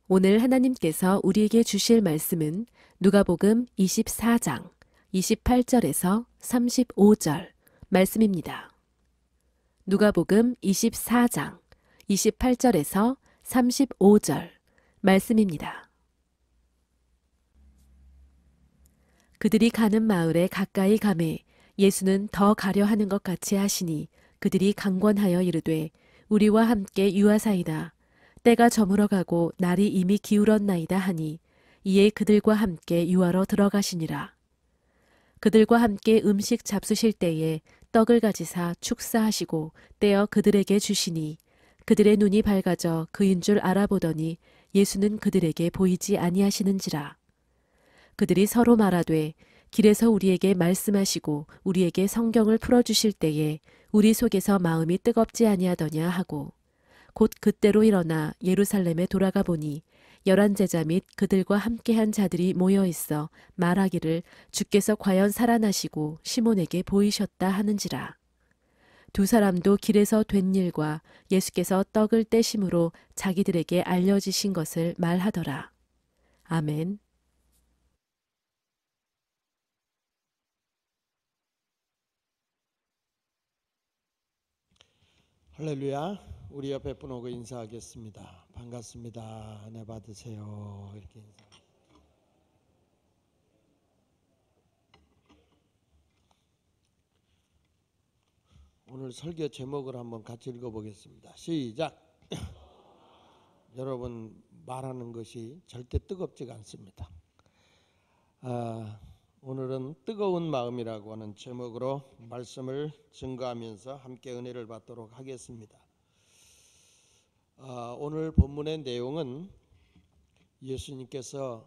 오늘 하나님께서 우리에게 주실 말씀은 누가복음 24장 28절에서 35절 말씀입니다. 누가복음 24장 28절에서 35절 말씀입니다. 그들이 가는 마을에 가까이 가매 예수는 더 가려 하는 것 같이 하시니 그들이 강권하여 이르되 우리와 함께 유하사이다. 때가 저물어 가고 날이 이미 기울었나이다 하니 이에 그들과 함께 유하러 들어가시니라. 그들과 함께 음식 잡수실 때에 떡을 가지사 축사하시고 떼어 그들에게 주시니 그들의 눈이 밝아져 그인 줄 알아보더니 예수는 그들에게 보이지 아니하시는지라. 그들이 서로 말하되 길에서 우리에게 말씀하시고 우리에게 성경을 풀어주실 때에 우리 속에서 마음이 뜨겁지 아니하더냐 하고 곧 그때로 일어나 예루살렘에 돌아가 보니 11 제자 및 그들과 함께한 자들이 모여 있어 말하기를 주께서 과연 살아나시고 시몬에게 보이셨다 하는지라. 두 사람도 길에서 된 일과 예수께서 떡을 떼심으로 자기들에게 알려지신 것을 말하더라. 아멘. 할렐루야. 우리 옆에 분 오고 인사하겠습니다. 반갑습니다. 은혜 받으세요. 이렇게 인사. 오늘 설교 제목을 한번 같이 읽어보겠습니다. 시작. 여러분, 말하는 것이 절대 뜨겁지가 않습니다. 오늘은 뜨거운 마음이라고 하는 제목으로 말씀을 증거하면서 함께 은혜를 받도록 하겠습니다. 오늘 본문의 내용은 예수님께서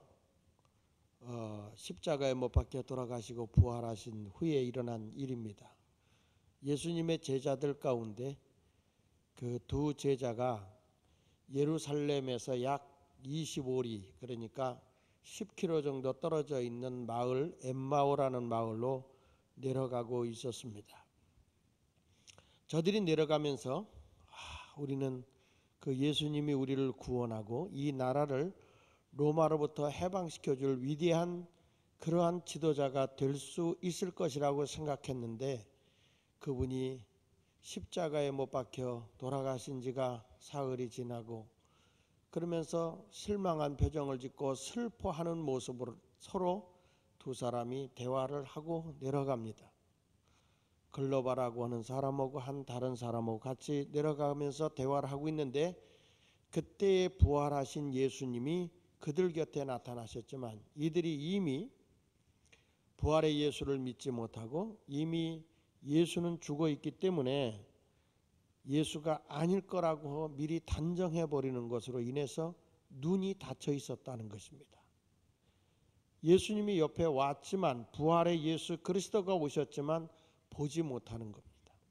십자가에 못 박혀 돌아가시고 부활하신 후에 일어난 일입니다. 예수님의 제자들 가운데 그 두 제자가 예루살렘에서 약 25리, 그러니까 10km 정도 떨어져 있는 마을 엠마오라는 마을로 내려가고 있었습니다. 저들이 내려가면서 우리는 그 예수님이 우리를 구원하고 이 나라를 로마로부터 해방시켜줄 위대한 그러한 지도자가 될 수 있을 것이라고 생각했는데 그분이 십자가에 못 박혀 돌아가신 지가 사흘이 지나고 그러면서 실망한 표정을 짓고 슬퍼하는 모습으로 서로 두 사람이 대화를 하고 내려갑니다. 글로바라고 하는 사람하고 한 다른 사람하고 같이 내려가면서 대화를 하고 있는데 그때에 부활하신 예수님이 그들 곁에 나타나셨지만 이들이 이미 부활의 예수를 믿지 못하고 이미 예수는 죽어 있기 때문에 예수가 아닐 거라고 미리 단정해 버리는 것으로 인해서 눈이 닫혀 있었다는 것입니다. 예수님이 옆에 왔지만 부활의 예수 그리스도가 오셨지만 보지 못하는 겁니다.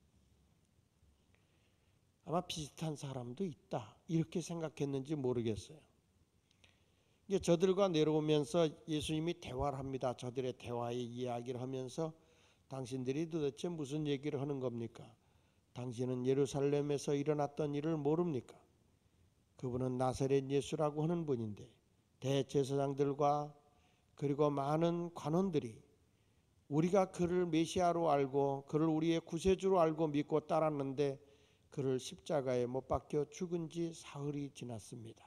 아마 비슷한 사람도 있다 이렇게 생각했는지 모르겠어요. 이제 저들과 내려오면서 예수님이 대화를 합니다. 저들의 대화의 이야기를 하면서 당신들이 도대체 무슨 얘기를 하는 겁니까? 당신은 예루살렘에서 일어났던 일을 모릅니까? 그분은 나사렛 예수라고 하는 분인데 대제사장들과 그리고 많은 관원들이 우리가 그를 메시아로 알고 그를 우리의 구세주로 알고 믿고 따랐는데 그를 십자가에 못 박혀 죽은 지 사흘이 지났습니다.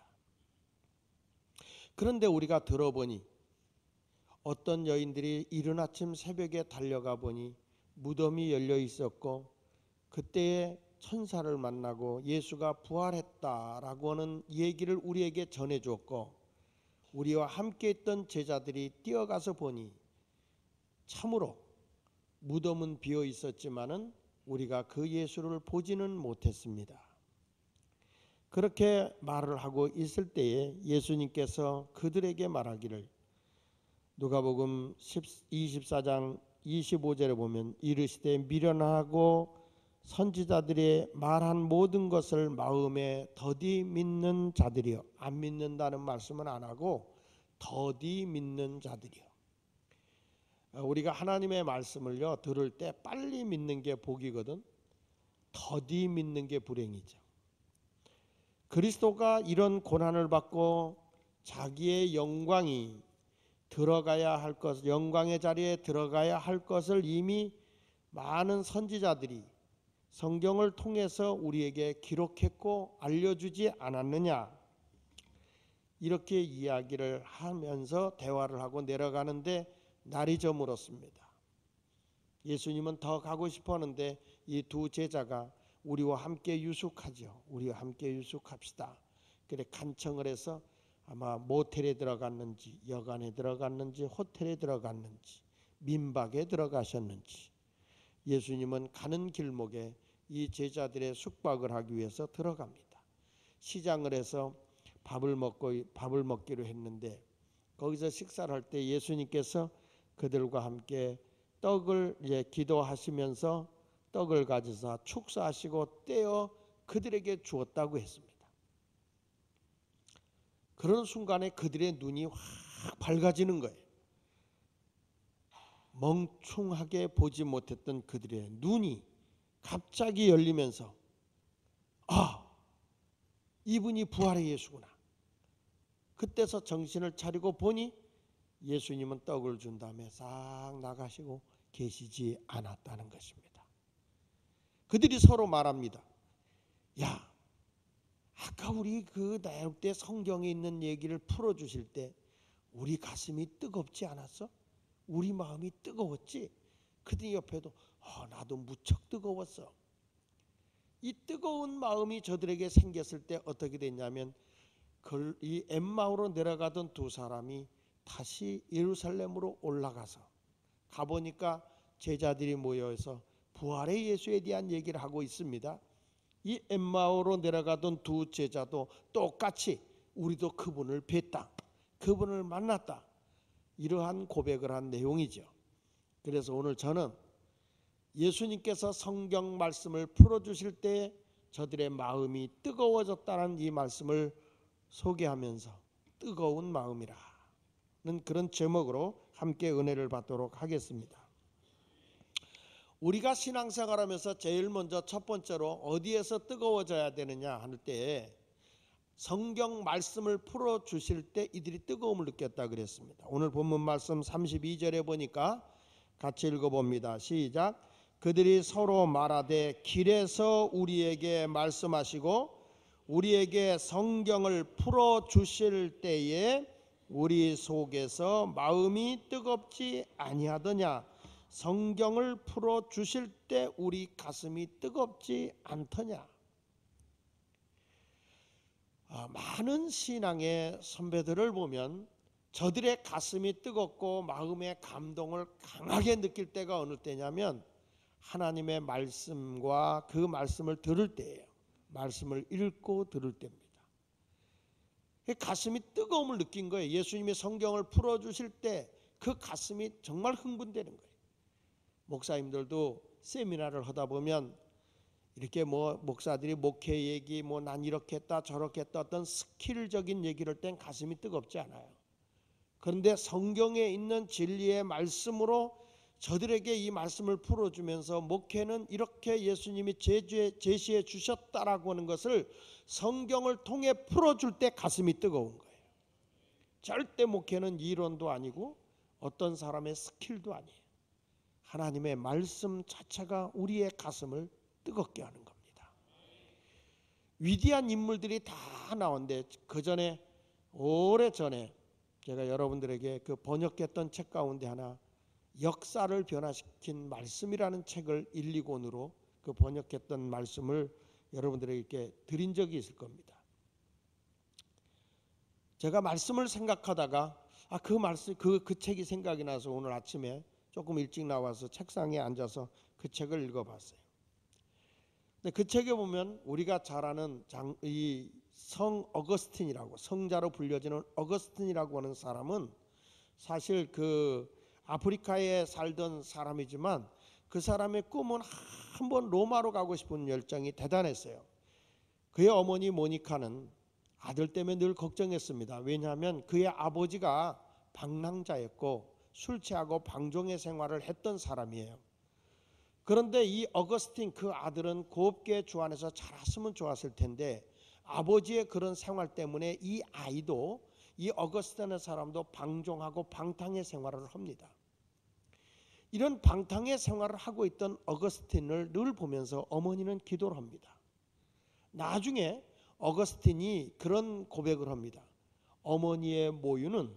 그런데 우리가 들어보니 어떤 여인들이 이른 아침 새벽에 달려가 보니 무덤이 열려 있었고 그때에 천사를 만나고 예수가 부활했다라고 하는 얘기를 우리에게 전해주었고 우리와 함께 있던 제자들이 뛰어가서 보니 참으로 무덤은 비어 있었지만은 우리가 그 예수를 보지는 못했습니다. 그렇게 말을 하고 있을 때에 예수님께서 그들에게 말하기를 누가복음 24장 25절에 보면 이르시되 미련하고 선지자들이 말한 모든 것을 마음에 더디 믿는 자들이요. 안 믿는다는 말씀은 안 하고 더디 믿는 자들이요. 우리가 하나님의 말씀을요 들을 때 빨리 믿는 게 복이거든 더디 믿는 게 불행이죠. 그리스도가 이런 고난을 받고 자기의 영광이 들어가야 할 것, 영광의 자리에 들어가야 할 것을 이미 많은 선지자들이 성경을 통해서 우리에게 기록했고 알려주지 않았느냐, 이렇게 이야기를 하면서 대화를 하고 내려가는데 날이 저물었습니다. 예수님은 더 가고 싶었는데 이 두 제자가 우리와 함께 유숙하죠. 우리와 함께 유숙합시다. 그래 간청을 해서 아마 모텔에 들어갔는지 여관에 들어갔는지 호텔에 들어갔는지 민박에 들어가셨는지 예수님은 가는 길목에 이 제자들의 숙박을 하기 위해서 들어갑니다. 시장을 해서 밥을 먹기로 했는데 거기서 식사를 할 때 예수님께서 그들과 함께 떡을 기도하시면서 떡을 가져서 축사하시고 떼어 그들에게 주었다고 했습니다. 그런 순간에 그들의 눈이 확 밝아지는 거예요. 멍충하게 보지 못했던 그들의 눈이 갑자기 열리면서 이분이 부활의 예수구나. 그때서 정신을 차리고 보니 예수님은 떡을 준 다음에 싹 나가시고 계시지 않았다는 것입니다. 그들이 서로 말합니다. 야, 아까 우리 그 나육 때 성경에 있는 얘기를 풀어주실 때 우리 가슴이 뜨겁지 않았어? 우리 마음이 뜨거웠지? 그들 옆에도 나도 무척 뜨거웠어. 이 뜨거운 마음이 저들에게 생겼을 때 어떻게 됐냐면 이 엠마오로 내려가던 두 사람이 다시 예루살렘으로 올라가서 가보니까 제자들이 모여서 부활의 예수에 대한 얘기를 하고 있습니다. 이 엠마오로 내려가던 두 제자도 똑같이 우리도 그분을 뵀다, 그분을 만났다, 이러한 고백을 한 내용이죠. 그래서 오늘 저는 예수님께서 성경 말씀을 풀어주실 때 저들의 마음이 뜨거워졌다는 이 말씀을 소개하면서 뜨거운 마음이라는 그런 제목으로 함께 은혜를 받도록 하겠습니다. 우리가 신앙생활하면서 제일 먼저 첫 번째로 어디에서 뜨거워져야 되느냐 할 때 성경 말씀을 풀어주실 때 이들이 뜨거움을 느꼈다 그랬습니다. 오늘 본문 말씀 32절에 보니까 같이 읽어봅니다. 시작. 그들이 서로 말하되 길에서 우리에게 말씀하시고 우리에게 성경을 풀어주실 때에 우리 속에서 마음이 뜨겁지 아니하더냐. 성경을 풀어주실 때 우리 가슴이 뜨겁지 않더냐. 많은 신앙의 선배들을 보면 저들의 가슴이 뜨겁고 마음의 감동을 강하게 느낄 때가 어느 때냐면 하나님의 말씀과 그 말씀을 들을 때예요. 말씀을 읽고 들을 때입니다. 가슴이 뜨거움을 느낀 거예요. 예수님이 성경을 풀어주실 때 그 가슴이 정말 흥분되는 거예요. 목사님들도 세미나를 하다 보면 이렇게 목사들이 목회 얘기 난 이렇게 했다 저렇게 했다 어떤 스킬적인 얘기를 할 땐 가슴이 뜨겁지 않아요. 그런데 성경에 있는 진리의 말씀으로 저들에게 이 말씀을 풀어주면서 목회는 이렇게 예수님이 제시해 주셨다라고 하는 것을 성경을 통해 풀어줄 때 가슴이 뜨거운 거예요. 절대 목회는 이론도 아니고 어떤 사람의 스킬도 아니에요. 하나님의 말씀 자체가 우리의 가슴을 뜨겁게 하는 겁니다. 위대한 인물들이 다 나오는데 그 전에 오래전에 제가 여러분들에게 그 번역했던 책 가운데 하나 역사를 변화시킨 말씀이라는 책을 1, 2권으로 그 번역했던 말씀을 여러분들에게 이렇게 드린 적이 있을 겁니다. 제가 말씀을 생각하다가 그 말씀 그 책이 생각이 나서 오늘 아침에 조금 일찍 나와서 책상에 앉아서 그 책을 읽어봤어요. 근데 그 책에 보면 우리가 잘 아는 이 성 어거스틴이라고 성자로 불려지는 어거스틴이라고 하는 사람은 사실 그 아프리카에 살던 사람이지만 그 사람의 꿈은 한번 로마로 가고 싶은 열정이 대단했어요. 그의 어머니 모니카는 아들 때문에 늘 걱정했습니다. 왜냐하면 그의 아버지가 방랑자였고 술 취하고 방종의 생활을 했던 사람이에요. 그런데 이 어거스틴 그 아들은 곱게 주 안에서 자랐으면 좋았을 텐데 아버지의 그런 생활 때문에 이 아이도 이 어거스틴의 사람도 방종하고 방탕의 생활을 합니다. 이런 방탕의 생활을 하고 있던 어거스틴을 늘 보면서 어머니는 기도를 합니다. 나중에 어거스틴이 그런 고백을 합니다. 어머니의 모유는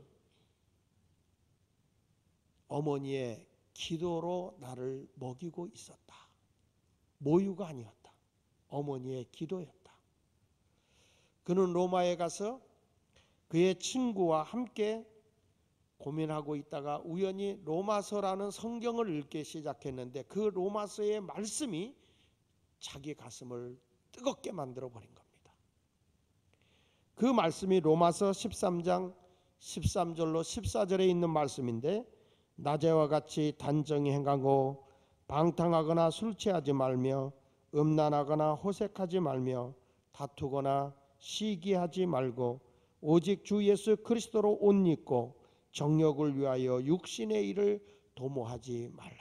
어머니의 기도로 나를 먹이고 있었다. 모유가 아니었다. 어머니의 기도였다. 그는 로마에 가서 그의 친구와 함께 고민하고 있다가 우연히 로마서라는 성경을 읽기 시작했는데 그 로마서의 말씀이 자기 가슴을 뜨겁게 만들어 버린 겁니다. 그 말씀이 로마서 13장 13절로 14절에 있는 말씀인데 낮에와 같이 단정히 행하고 방탕하거나 술 취하지 말며 음란하거나 호색하지 말며 다투거나 시기하지 말고 오직 주 예수 그리스도로 옷 입고 정욕을 위하여 육신의 일을 도모하지 말라.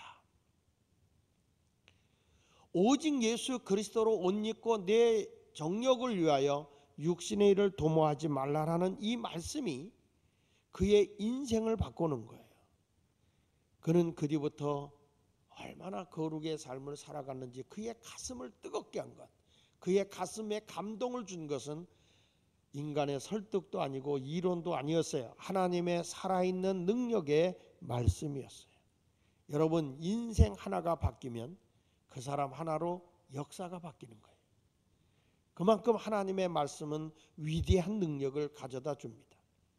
오직 예수 그리스도로 옷 입고 내 정욕을 위하여 육신의 일을 도모하지 말라라는 이 말씀이 그의 인생을 바꾸는 거예요. 그는 그 뒤부터 얼마나 거룩의 삶을 살아갔는지 그의 가슴을 뜨겁게 한 것, 그의 가슴에 감동을 준 것은 인간의 설득도 아니고 이론도 아니었어요. 하나님의 살아있는 능력의 말씀이었어요. 여러분, 인생 하나가 바뀌면 그 사람 하나로 역사가 바뀌는 거예요. 그만큼 하나님의 말씀은 위대한 능력을 가져다 줍니다.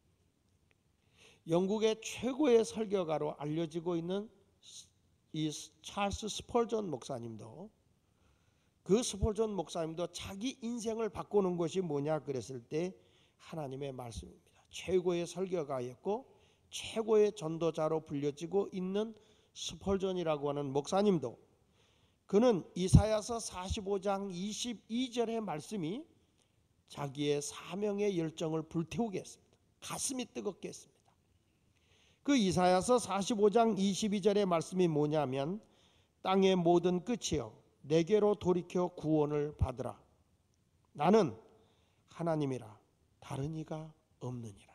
영국의 최고의 설교가로 알려지고 있는 이 찰스 스펄전 목사님도 그 스펄전 목사님도 자기 인생을 바꾸는 것이 뭐냐 그랬을 때 하나님의 말씀입니다. 최고의 설교가였고 최고의 전도자로 불려지고 있는 스펄전이라고 하는 목사님도 그는 이사야서 45장 22절의 말씀이 자기의 사명의 열정을 불태우게 했습니다. 가슴이 뜨겁게 했습니다. 그 이사야서 45장 22절의 말씀이 뭐냐면 땅의 모든 끝이여 내게로 돌이켜 구원을 받으라. 나는 하나님이라 다른 이가 없느니라.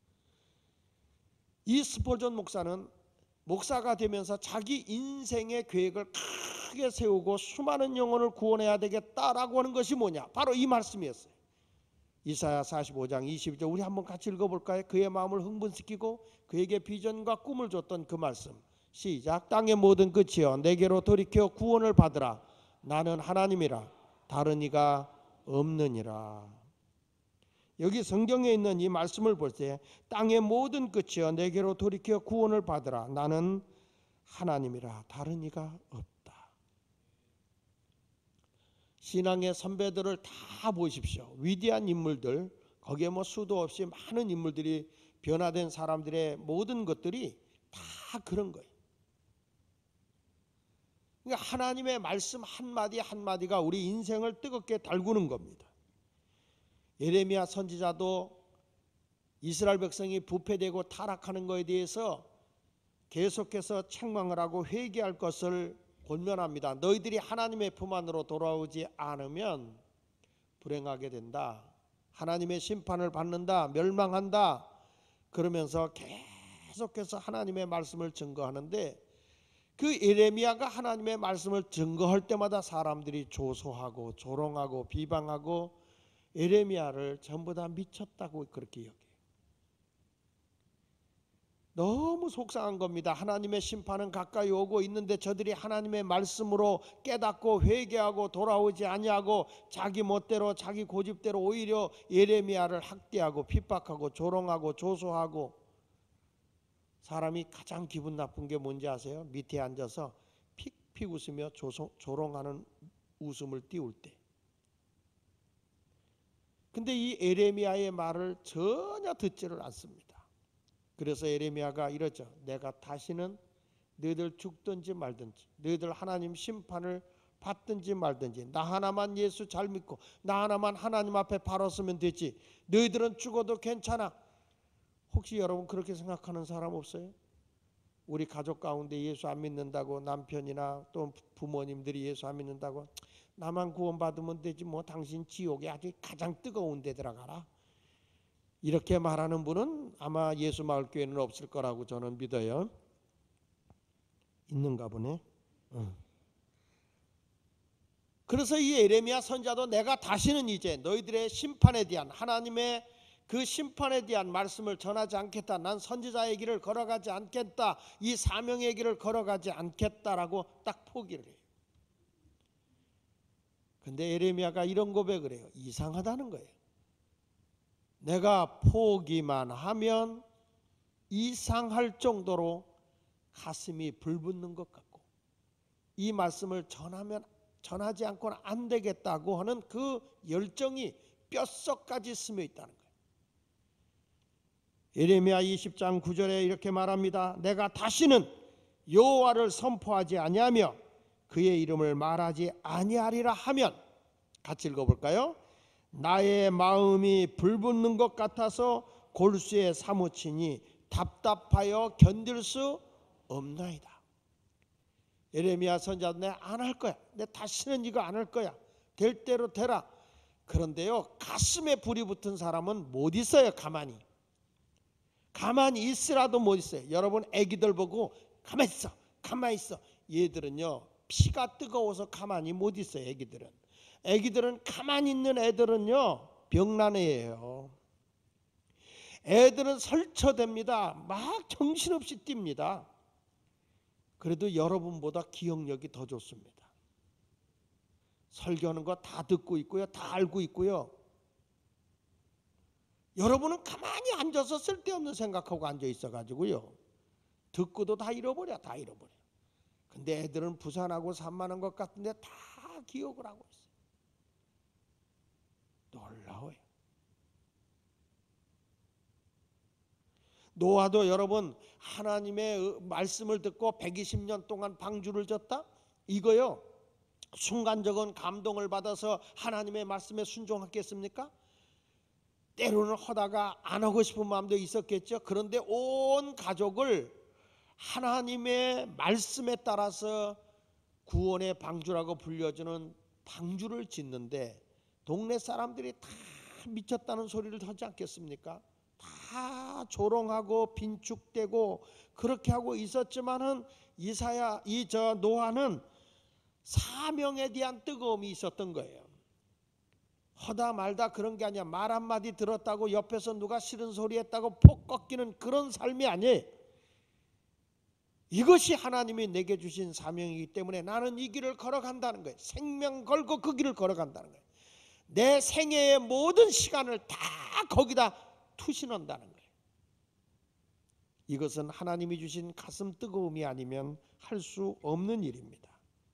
이 스펄전 목사는 목사가 되면서 자기 인생의 계획을 크게 세우고 수많은 영혼을 구원해야 되겠다라고 하는 것이 뭐냐? 바로 이 말씀이었어요. 이사야 45장 22절 우리 한번 같이 읽어볼까요? 그의 마음을 흥분시키고 그에게 비전과 꿈을 줬던 그 말씀. 시작. 땅의 모든 끝이여 내게로 돌이켜 구원을 받으라. 나는 하나님이라 다른 이가 없느니라. 여기 성경에 있는 이 말씀을 볼 때 땅의 모든 끝이여 내게로 돌이켜 구원을 받으라. 나는 하나님이라 다른 이가 없다. 신앙의 선배들을 다 보십시오. 위대한 인물들, 거기에 뭐 수도 없이 많은 인물들이 변화된 사람들의 모든 것들이 다 그런 거예요. 그러니까 하나님의 말씀 한마디 한마디가 우리 인생을 뜨겁게 달구는 겁니다. 예레미야 선지자도 이스라엘 백성이 부패되고 타락하는 것에 대해서 계속해서 책망을 하고 회개할 것을 권면합니다. 너희들이 하나님의 품 안으로 돌아오지 않으면 불행하게 된다. 하나님의 심판을 받는다. 멸망한다. 그러면서 계속해서 하나님의 말씀을 증거하는데 그 예레미야가 하나님의 말씀을 증거할 때마다 사람들이 조소하고 조롱하고 비방하고 예레미야를 전부 다 미쳤다고 그렇게 여겨요. 너무 속상한 겁니다. 하나님의 심판은 가까이 오고 있는데 저들이 하나님의 말씀으로 깨닫고 회개하고 돌아오지 아니하고 자기 멋대로 자기 고집대로 오히려 예레미야를 학대하고 핍박하고 조롱하고 조소하고. 사람이 가장 기분 나쁜 게 뭔지 아세요? 밑에 앉아서 픽픽 웃으며 조롱하는 웃음을 띄울 때. 근데 이 예레미야의 말을 전혀 듣지를 않습니다. 그래서 예레미야가 이러죠. 내가 다시는 너희들 죽든지 말든지 너희들 하나님 심판을 받든지 말든지 나 하나만 예수 잘 믿고 나 하나만 하나님 앞에 바로 서면 되지 너희들은 죽어도 괜찮아. 혹시 여러분 그렇게 생각하는 사람 없어요? 우리 가족 가운데 예수 안 믿는다고 남편이나 또 부모님들이 예수 안 믿는다고 나만 구원받으면 되지 뭐 당신 지옥에 아주 가장 뜨거운 데 들어가라. 이렇게 말하는 분은 아마 예수마을교회는 없을 거라고 저는 믿어요. 있는가 보네. 그래서 이 예레미야 선지자도 내가 다시는 이제 너희들의 심판에 대한 하나님의 그 심판에 대한 말씀을 전하지 않겠다. 난 선지자의 길을 걸어가지 않겠다. 이 사명의 길을 걸어가지 않겠다라고 딱 포기를 해요. 근데 예레미야가 이런 고백을 해요. 이상하다는 거예요. 내가 포기만 하면 이상할 정도로 가슴이 불붙는 것 같고 이 말씀을 전하지 않고는 안 되겠다고 하는 그 열정이 뼛속까지 스며 있다는 거예요. 예레미야 20장 9절에 이렇게 말합니다. 내가 다시는 여호와를 선포하지 아니하며 그의 이름을 말하지 아니하리라 하면, 같이 읽어볼까요? 나의 마음이 불붙는 것 같아서 골수에 사무치니 답답하여 견딜 수 없나이다. 예레미야 선지자도 내가 안 할 거야. 내 다시는 이거 안 할 거야. 될 대로 되라. 그런데요, 가슴에 불이 붙은 사람은 못 있어요. 가만히 있으라도 못 있어요. 여러분 애기들 보고 가만히 있어, 가만히 있어. 얘들은요 피가 뜨거워서 가만히 못 있어요. 애기들은 가만히 있는 애들은요 병난 애예요. 애들은 설쳐댑니다. 막 정신없이 뜁니다. 그래도 여러분보다 기억력이 더 좋습니다. 설교하는 거 다 듣고 있고요, 다 알고 있고요. 여러분은 가만히 앉아서 쓸데없는 생각하고 앉아 있어가지고요 듣고도 다 잃어버려. 근데 애들은 부산하고 산만한 것 같은데 다 기억을 하고 있어요. 놀라워요. 노아도 여러분 하나님의 말씀을 듣고 120년 동안 방주를 졌다? 이거요 순간적인 감동을 받아서 하나님의 말씀에 순종했겠습니까? 때로는 하다가 안 하고 싶은 마음도 있었겠죠. 그런데 온 가족을 하나님의 말씀에 따라서 구원의 방주라고 불려주는 방주를 짓는데 동네 사람들이 다 미쳤다는 소리를 하지 않겠습니까? 다 조롱하고 빈축되고 그렇게 하고 있었지만은 노아는 사명에 대한 뜨거움이 있었던 거예요. 하다 말다 그런 게 아니야. 말 한마디 들었다고 옆에서 누가 싫은 소리 했다고 폭 꺾이는 그런 삶이 아니에요. 이것이 하나님이 내게 주신 사명이기 때문에 나는 이 길을 걸어간다는 거예요. 생명 걸고 그 길을 걸어간다는 거예요. 내 생애의 모든 시간을 다 거기다 투신한다는 거예요. 이것은 하나님이 주신 가슴 뜨거움이 아니면 할 수 없는 일입니다.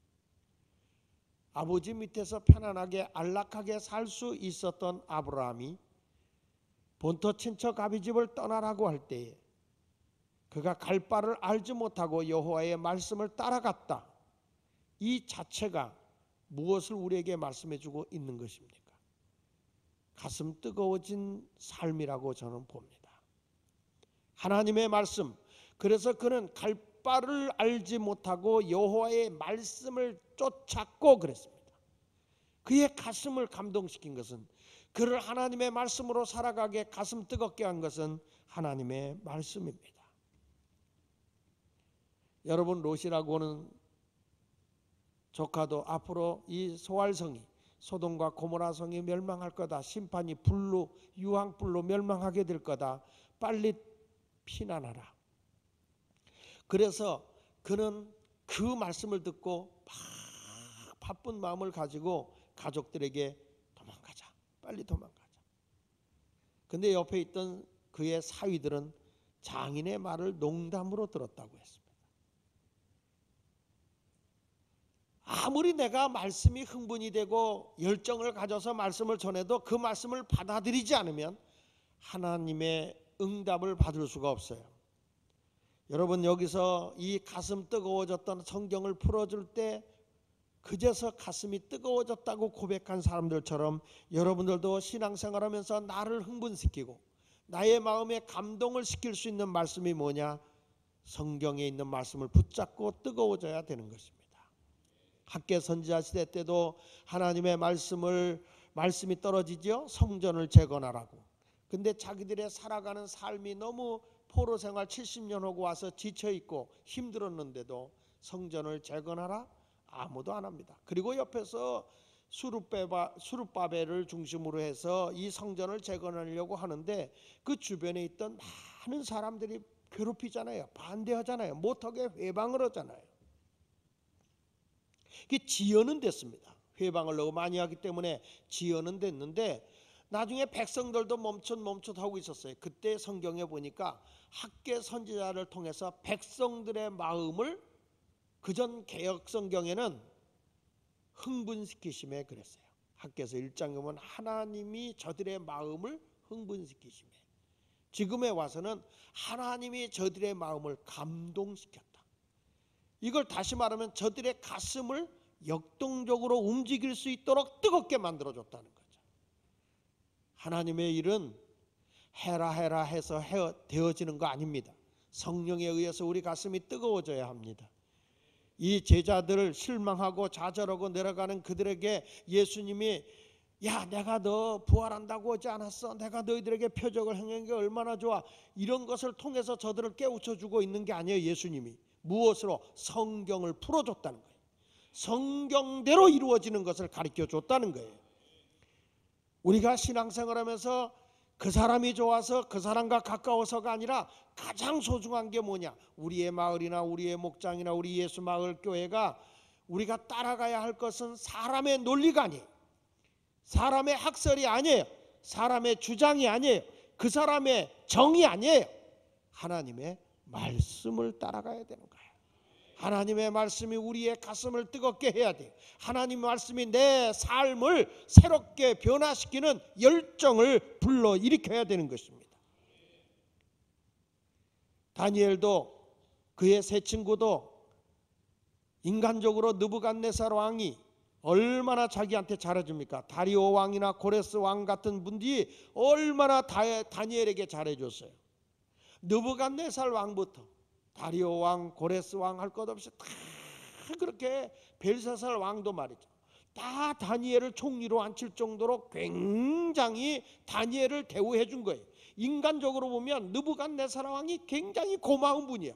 아버지 밑에서 편안하게 안락하게 살 수 있었던 아브라함이 본토 친척 아비집을 떠나라고 할 때에 그가 갈 바를 알지 못하고 여호와의 말씀을 따라갔다. 이 자체가 무엇을 우리에게 말씀해 주고 있는 것입니까? 가슴 뜨거워진 삶이라고 저는 봅니다. 하나님의 말씀, 그래서 그는 갈 바를 알지 못하고 여호와의 말씀을 쫓았고 그랬습니다. 그의 가슴을 감동시킨 것은, 그를 하나님의 말씀으로 살아가게 가슴 뜨겁게 한 것은 하나님의 말씀입니다. 여러분 롯이라고 하는 조카도 앞으로 이 소알성이 소돔과 고모라 성이 멸망할 거다. 심판이 불로 유황불로 멸망하게 될 거다. 빨리 피난하라. 그래서 그는 그 말씀을 듣고 막 바쁜 마음을 가지고 가족들에게 도망가자. 빨리 도망가자. 근데 옆에 있던 그의 사위들은 장인의 말을 농담으로 들었다고 했습니다. 아무리 내가 말씀이 흥분이 되고 열정을 가져서 말씀을 전해도 그 말씀을 받아들이지 않으면 하나님의 응답을 받을 수가 없어요. 여러분 여기서 이 가슴 뜨거워졌던 성경을 풀어줄 때 그제서 가슴이 뜨거워졌다고 고백한 사람들처럼 여러분들도 신앙생활하면서 나를 흥분시키고 나의 마음에 감동을 시킬 수 있는 말씀이 뭐냐? 성경에 있는 말씀을 붙잡고 뜨거워져야 되는 것입니다. 학계 선지자 시대 때도 하나님의 말씀이 떨어지죠. 성전을 재건하라고. 근데 자기들의 살아가는 삶이 너무 포로 생활 70년 하고 와서 지쳐있고 힘들었는데도 성전을 재건하라? 아무도 안 합니다. 그리고 옆에서 수룹바벨을 중심으로 해서 이 성전을 재건하려고 하는데 그 주변에 있던 많은 사람들이 괴롭히잖아요. 반대하잖아요. 못하게 회방을 하잖아요. 이게 지연은 됐습니다. 회방을 너무 많이 하기 때문에 지연은 됐는데 나중에 백성들도 멈칫 하고 있었어요. 그때 성경에 보니까 학개 선지자를 통해서 백성들의 마음을 그전 개역 성경에는 흥분시키심에 그랬어요. 학개서 1장 보면 하나님이 저들의 마음을 흥분시키심에, 지금에 와서는 하나님이 저들의 마음을 감동시켰다. 이걸 다시 말하면 저들의 가슴을 역동적으로 움직일 수 있도록 뜨겁게 만들어줬다는 거죠. 하나님의 일은 해라 해서 되어지는 거 아닙니다. 성령에 의해서 우리 가슴이 뜨거워져야 합니다. 이 제자들을 실망하고 좌절하고 내려가는 그들에게 예수님이 야, 내가 너 부활한다고 하지 않았어? 내가 너희들에게 표적을 행한 게 얼마나 좋아? 이런 것을 통해서 저들을 깨우쳐주고 있는 게 아니에요. 예수님이 무엇으로? 성경을 풀어줬다는 거예요. 성경대로 이루어지는 것을 가르쳐줬다는 거예요. 우리가 신앙생활하면서 그 사람이 좋아서 그 사람과 가까워서가 아니라 가장 소중한 게 뭐냐? 우리의 마을이나 우리의 목장이나 우리 예수마을교회가 우리가 따라가야 할 것은 사람의 논리가 아니에요. 사람의 학설이 아니에요. 사람의 주장이 아니에요. 그 사람의 정이 아니에요. 하나님의 말씀을 따라가야 되는 거예요. 하나님의 말씀이 우리의 가슴을 뜨겁게 해야 돼요. 하나님의 말씀이 내 삶을 새롭게 변화시키는 열정을 불러일으켜야 되는 것입니다. 다니엘도 그의 세 친구도 인간적으로 느부갓네살 왕이 얼마나 자기한테 잘해줍니까? 다리오 왕이나 고레스 왕 같은 분들이 얼마나 다니엘에게 잘해줬어요. 느부갓네살 왕부터 다리오 왕, 고레스 왕 할 것 없이 다 그렇게 벨사살 왕도 말이죠. 다 다니엘을 총리로 앉힐 정도로 굉장히 다니엘을 대우해 준 거예요. 인간적으로 보면 느부갓네살 왕이 굉장히 고마운 분이야.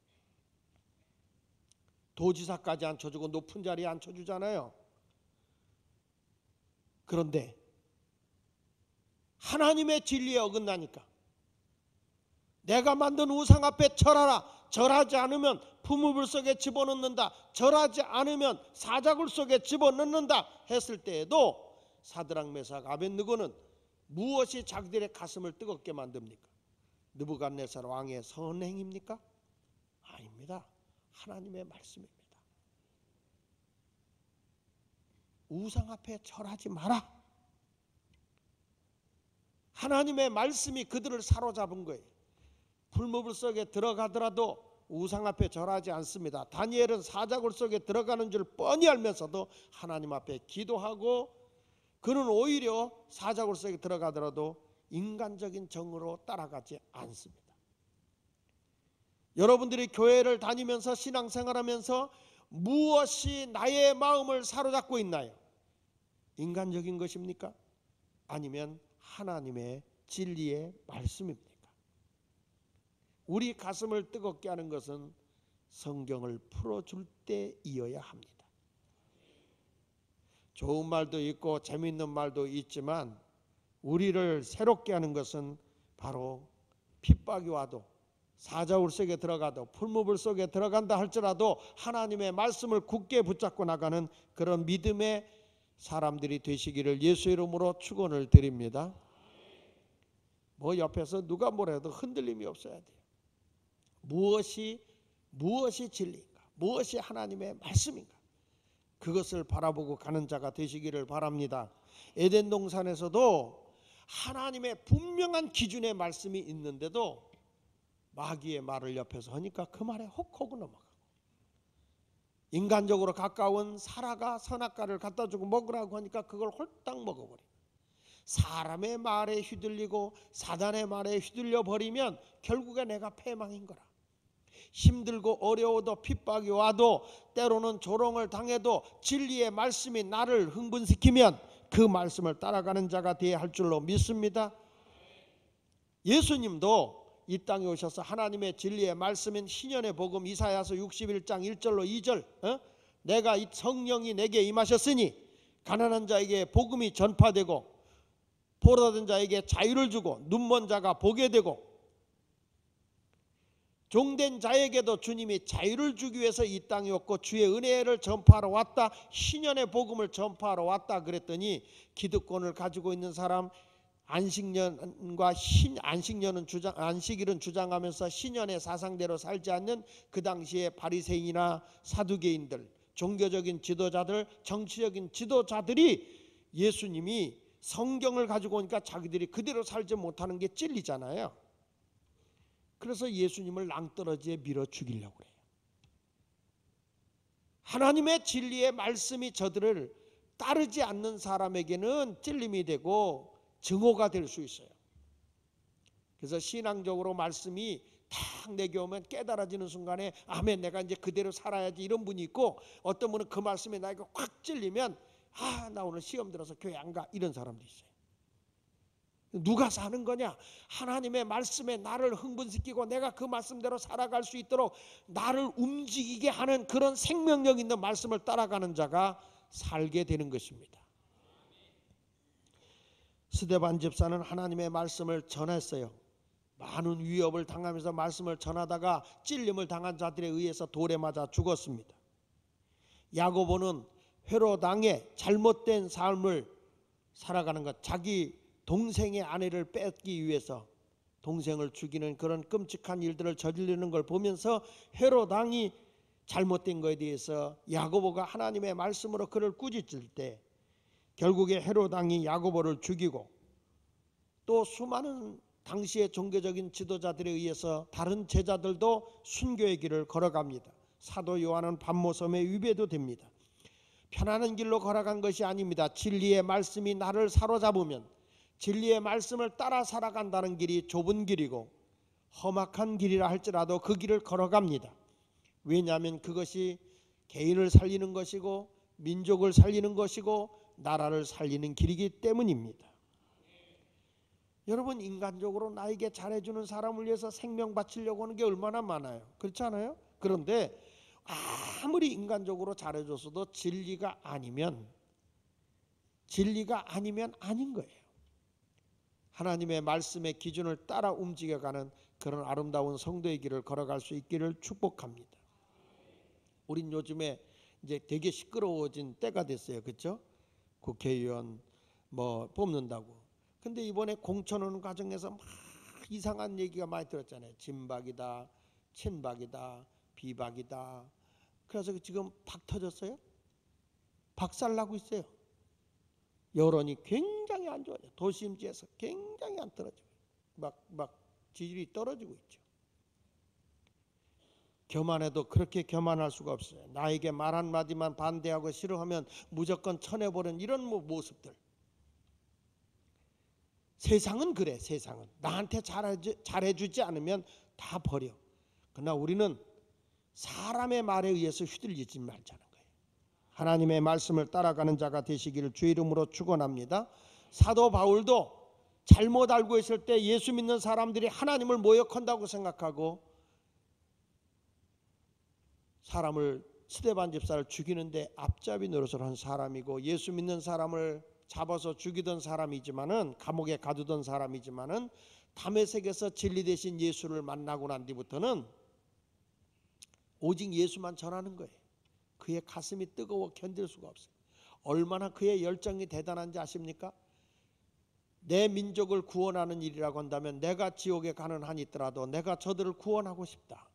도지사까지 앉혀주고 높은 자리에 앉혀주잖아요. 그런데 하나님의 진리에 어긋나니까 내가 만든 우상 앞에 절하라. 절하지 않으면 부무불 속에 집어넣는다. 절하지 않으면 사자굴 속에 집어넣는다 했을 때에도 사드락 메삭 아벳느고는 무엇이 자기들의 가슴을 뜨겁게 만듭니까? 느부갓네살 왕의 선행입니까? 아닙니다. 하나님의 말씀입니다. 우상 앞에 절하지 마라. 하나님의 말씀이 그들을 사로잡은 거예요. 풀무불 속에 들어가더라도 우상 앞에 절하지 않습니다. 다니엘은 사자굴 속에 들어가는 줄 뻔히 알면서도 하나님 앞에 기도하고 그는 오히려 사자굴 속에 들어가더라도 인간적인 정으로 따라가지 않습니다. 여러분들이 교회를 다니면서 신앙생활하면서 무엇이 나의 마음을 사로잡고 있나요? 인간적인 것입니까? 아니면 하나님의 진리의 말씀입니까? 우리 가슴을 뜨겁게 하는 것은 성경을 풀어줄 때이어야 합니다. 좋은 말도 있고 재미있는 말도 있지만 우리를 새롭게 하는 것은 바로 핍박이 와도 사자굴 속에 들어가도 풀무불 속에 들어간다 할지라도 하나님의 말씀을 굳게 붙잡고 나가는 그런 믿음의 사람들이 되시기를 예수 이름으로 축원을 드립니다. 뭐 옆에서 누가 뭐래도 흔들림이 없어야 돼요. 무엇이 진리인가? 무엇이 하나님의 말씀인가? 그것을 바라보고 가는 자가 되시기를 바랍니다. 에덴 동산에서도 하나님의 분명한 기준의 말씀이 있는데도 마귀의 말을 옆에서 하니까 그 말에 혹하고 넘어가고, 인간적으로 가까운 사라가 선악과를 갖다 주고 먹으라고 하니까 그걸 홀딱 먹어버리고, 사람의 말에 휘둘리고 사단의 말에 휘둘려 버리면 결국에 내가 패망인 거라. 힘들고 어려워도 핍박이 와도 때로는 조롱을 당해도 진리의 말씀이 나를 흥분시키면 그 말씀을 따라가는 자가 되어야 할 줄로 믿습니다. 예수님도 이 땅에 오셔서 하나님의 진리의 말씀인 신년의 복음 이사야서 61장 1절로 2절 내가 이 성령이 내게 임하셨으니 가난한 자에게 복음이 전파되고 포로된 자에게 자유를 주고 눈먼 자가 보게 되고 종된 자에게도 주님이 자유를 주기 위해서 이 땅에 왔고 주의 은혜를 전파하러 왔다. 신년의 복음을 전파하러 왔다 그랬더니 기득권을 가지고 있는 사람 안식년과 안식일은 주장하면서 신년의 사상대로 살지 않는 그 당시에 바리새인이나 사두개인들, 종교적인 지도자들, 정치적인 지도자들이 예수님이 성경을 가지고 오니까 자기들이 그대로 살지 못하는 게 찔리잖아요. 그래서 예수님을 낭떠러지에 밀어 죽이려고 그래요. 하나님의 진리의 말씀이 저들을 따르지 않는 사람에게는 찔림이 되고 증오가 될 수 있어요. 그래서 신앙적으로 말씀이 탁 내게 오면 깨달아지는 순간에 아멘 내가 이제 그대로 살아야지 이런 분이 있고, 어떤 분은 그 말씀이 나에게 확 찔리면 나 오늘 시험 들어서 교회 안 가 이런 사람도 있어요. 누가 사는 거냐? 하나님의 말씀에 나를 흥분시키고 내가 그 말씀대로 살아갈 수 있도록 나를 움직이게 하는 그런 생명력 있는 말씀을 따라가는 자가 살게 되는 것입니다. 스데반 집사는 하나님의 말씀을 전했어요. 많은 위협을 당하면서 말씀을 전하다가 찔림을 당한 자들에 의해서 돌에 맞아 죽었습니다. 야고보는 헤롯 왕의 잘못된 삶을 살아가는 것, 자기 동생의 아내를 뺏기 위해서 동생을 죽이는 그런 끔찍한 일들을 저지르는 걸 보면서 헤롯 왕이 잘못된 것에 대해서 야고보가 하나님의 말씀으로 그를 꾸짖을 때 결국에 헤롯 왕이 야고보를 죽이고 또 수많은 당시의 종교적인 지도자들에 의해서 다른 제자들도 순교의 길을 걸어갑니다. 사도 요한은 밤모섬에 위배도 됩니다. 편안한 길로 걸어간 것이 아닙니다. 진리의 말씀이 나를 사로잡으면 진리의 말씀을 따라 살아간다는 길이 좁은 길이고 험악한 길이라 할지라도 그 길을 걸어갑니다. 왜냐하면 그것이 개인을 살리는 것이고 민족을 살리는 것이고 나라를 살리는 길이기 때문입니다. 여러분, 인간적으로 나에게 잘해주는 사람을 위해서 생명 바치려고 하는 게 얼마나 많아요. 그렇지 않아요? 그런데 아무리 인간적으로 잘해줬어도 진리가 아니면 아닌 거예요. 하나님의 말씀의 기준을 따라 움직여가는 그런 아름다운 성도의 길을 걸어갈 수 있기를 축복합니다. 우린 요즘에 이제 되게 시끄러워진 때가 됐어요. 그렇죠? 국회의원 뽑는다고. 근데 이번에 공천하는 과정에서 막 이상한 얘기가 많이 들었잖아요. 진박이다, 친박이다, 비박이다. 그래서 지금 박 터졌어요. 박살나고 있어요. 여론이 굉장히 안 좋아요. 도심지에서 굉장히 안 떨어지고 막 지지율이 떨어지고 있죠. 교만해도 그렇게 교만할 수가 없어요. 나에게 말 한마디만 반대하고 싫어하면 무조건 쳐내버리는 이런 모습들. 세상은 그래. 세상은 나한테 잘해주지 않으면 다 버려. 그러나 우리는 사람의 말에 의해서 휘둘리지 말자는 거예요. 하나님의 말씀을 따라가는 자가 되시기를 주의 이름으로 축원합니다. 사도 바울도 잘못 알고 있을 때 예수 믿는 사람들이 하나님을 모욕한다고 생각하고 사람을 스데반 집사를 죽이는데 앞잡이 노릇을 한 사람이고, 예수 믿는 사람을 잡아서 죽이던 사람이지만은 감옥에 가두던 사람이지만은 다메섹에서 진리 대신 예수를 만나고 난 뒤부터는 오직 예수만 전하는 거예요. 그의 가슴이 뜨거워 견딜 수가 없어요. 얼마나 그의 열정이 대단한지 아십니까? 내 민족을 구원하는 일이라고 한다면 내가 지옥에 가는 한이 있더라도 내가 저들을 구원하고 싶다.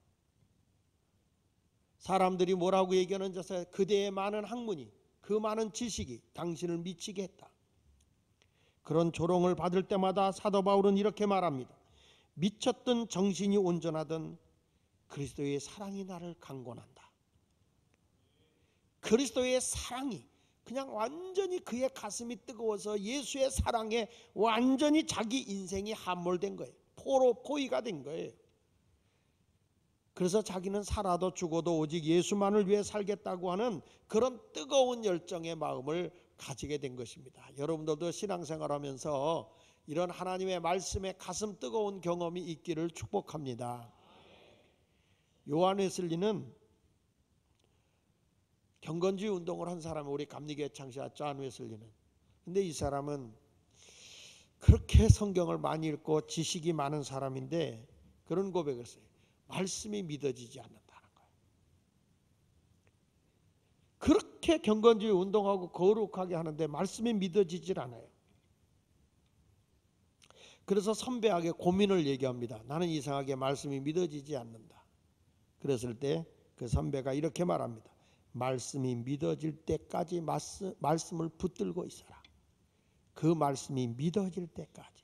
사람들이 뭐라고 얘기하는지 아세요? 그대의 많은 학문이, 그 많은 지식이 당신을 미치게 했다. 그런 조롱을 받을 때마다 사도 바울은 이렇게 말합니다. 미쳤든 정신이 온전하든 그리스도의 사랑이 나를 강권한다. 그리스도의 사랑이 그냥 완전히 그의 가슴이 뜨거워서 예수의 사랑에 완전히 자기 인생이 함몰된 거예요. 포위가 된 거예요. 그래서 자기는 살아도 죽어도 오직 예수만을 위해 살겠다고 하는 그런 뜨거운 열정의 마음을 가지게 된 것입니다. 여러분들도 신앙생활하면서 이런 하나님의 말씀에 가슴 뜨거운 경험이 있기를 축복합니다. 요한 웨슬리는 경건주의 운동을 한 사람이 우리 감리교회 창시자 존 웨슬리는. 근데 이 사람은 그렇게 성경을 많이 읽고 지식이 많은 사람인데 그런 고백을 했어요. 말씀이 믿어지지 않는다는 거예요. 그렇게 경건주의 운동하고 거룩하게 하는데 말씀이 믿어지질 않아요. 그래서 선배에게 고민을 얘기합니다. 나는 이상하게 말씀이 믿어지지 않는다. 그랬을 때 그 선배가 이렇게 말합니다. 말씀이 믿어질 때까지 말씀을 붙들고 있어라. 그 말씀이 믿어질 때까지.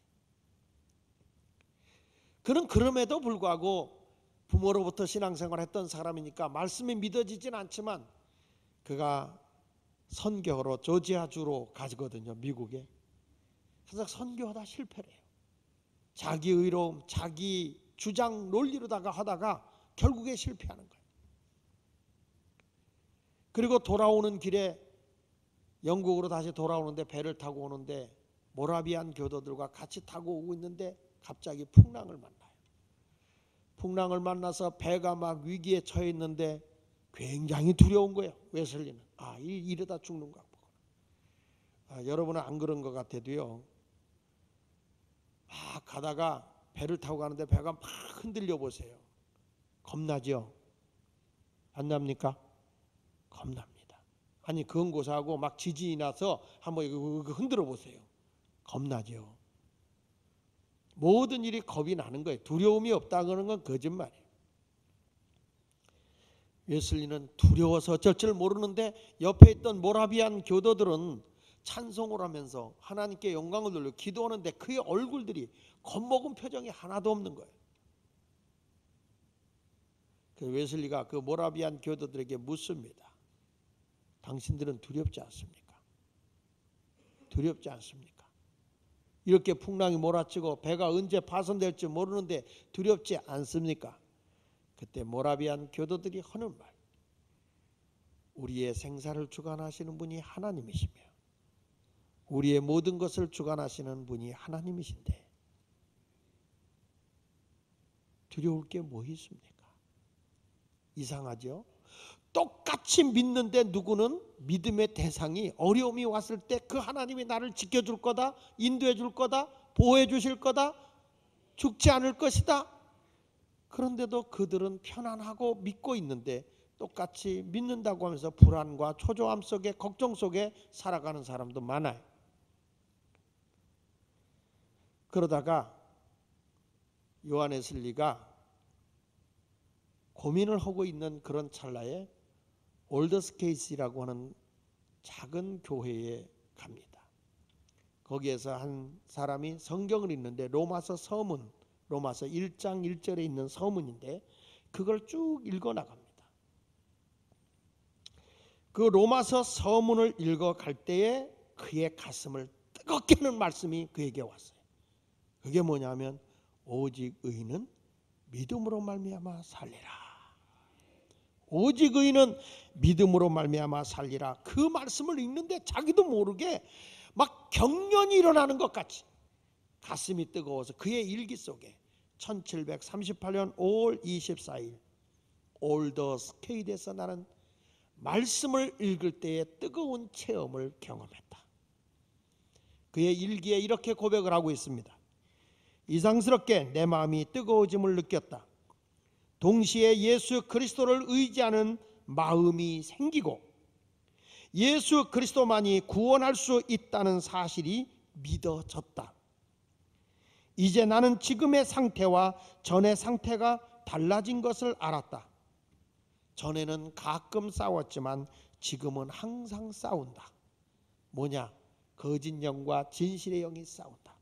그는 그럼에도 불구하고 부모로부터 신앙생활을 했던 사람이니까 말씀이 믿어지진 않지만 그가 선교로 조지아주로 가거든요. 미국에. 그래서 선교하다 실패를 해요. 자기 의로움, 자기 주장 논리로다가 하다가 결국에 실패하는 거예요. 그리고 돌아오는 길에 영국으로 다시 돌아오는데 배를 타고 오는데 모라비안 교도들과 같이 타고 오고 있는데 갑자기 풍랑을 만나요. 풍랑을 만나서 배가 막 위기에 처해 있는데 굉장히 두려운 거예요. 웨슬리는. 이러다 죽는가 보구나. 여러분은 안 그런 것 같아도요. 막 가다가 배를 타고 가는데 배가 막 흔들려 보세요. 겁나죠? 안 납니까? 겁납니다. 아니 그건 고사하고 막 지진이 나서 한번 흔들어 보세요. 겁나죠? 모든 일이 겁이 나는 거예요. 두려움이 없다는 건 거짓말이에요. 웨슬리는 두려워서 어쩔 줄 모르는데 옆에 있던 모라비안 교도들은 찬송을 하면서 하나님께 영광을 돌려 기도하는데 그의 얼굴들이 겁먹은 표정이 하나도 없는 거예요. 그 웨슬리가 그 모라비안 교도들에게 묻습니다. 당신들은 두렵지 않습니까? 두렵지 않습니까? 이렇게 풍랑이 몰아치고 배가 언제 파손될지 모르는데 두렵지 않습니까? 그때 모라비안 교도들이 하는 말. 우리의 생사를 주관하시는 분이 하나님이시며 우리의 모든 것을 주관하시는 분이 하나님이신데 두려울 게 뭐 있습니까? 이상하죠? 똑같이 믿는데 누구는 믿음의 대상이 어려움이 왔을 때 그 하나님이 나를 지켜줄 거다, 인도해 줄 거다, 보호해 주실 거다, 죽지 않을 것이다. 그런데도 그들은 편안하고 믿고 있는데 똑같이 믿는다고 하면서 불안과 초조함 속에 걱정 속에 살아가는 사람도 많아요. 그러다가 요한 웨슬리가 고민을 하고 있는 그런 찰나에 올더스케이스라고 하는 작은 교회에 갑니다. 거기에서 한 사람이 성경을 읽는데 로마서 서문, 로마서 1장 1절에 있는 서문인데 그걸 쭉 읽어 나갑니다. 그 로마서 서문을 읽어갈 때에 그의 가슴을 뜨겁게 하는 말씀이 그에게 왔어요. 그게 뭐냐면 오직 의인은 믿음으로 말미암아 살리라. 오직 의인은 믿음으로 말미암아 살리라. 그 말씀을 읽는데 자기도 모르게 막 경련이 일어나는 것 같이 가슴이 뜨거워서 그의 일기 속에 1738년 5월 24일 올더스케이드에서 나는 말씀을 읽을 때의 뜨거운 체험을 경험했다. 그의 일기에 이렇게 고백을 하고 있습니다. 이상스럽게 내 마음이 뜨거워짐을 느꼈다. 동시에 예수 그리스도를 의지하는 마음이 생기고 예수 그리스도만이 구원할 수 있다는 사실이 믿어졌다. 이제 나는 지금의 상태와 전의 상태가 달라진 것을 알았다. 전에는 가끔 싸웠지만 지금은 항상 싸운다. 뭐냐? 거짓 영과 진실의 영이 싸운다.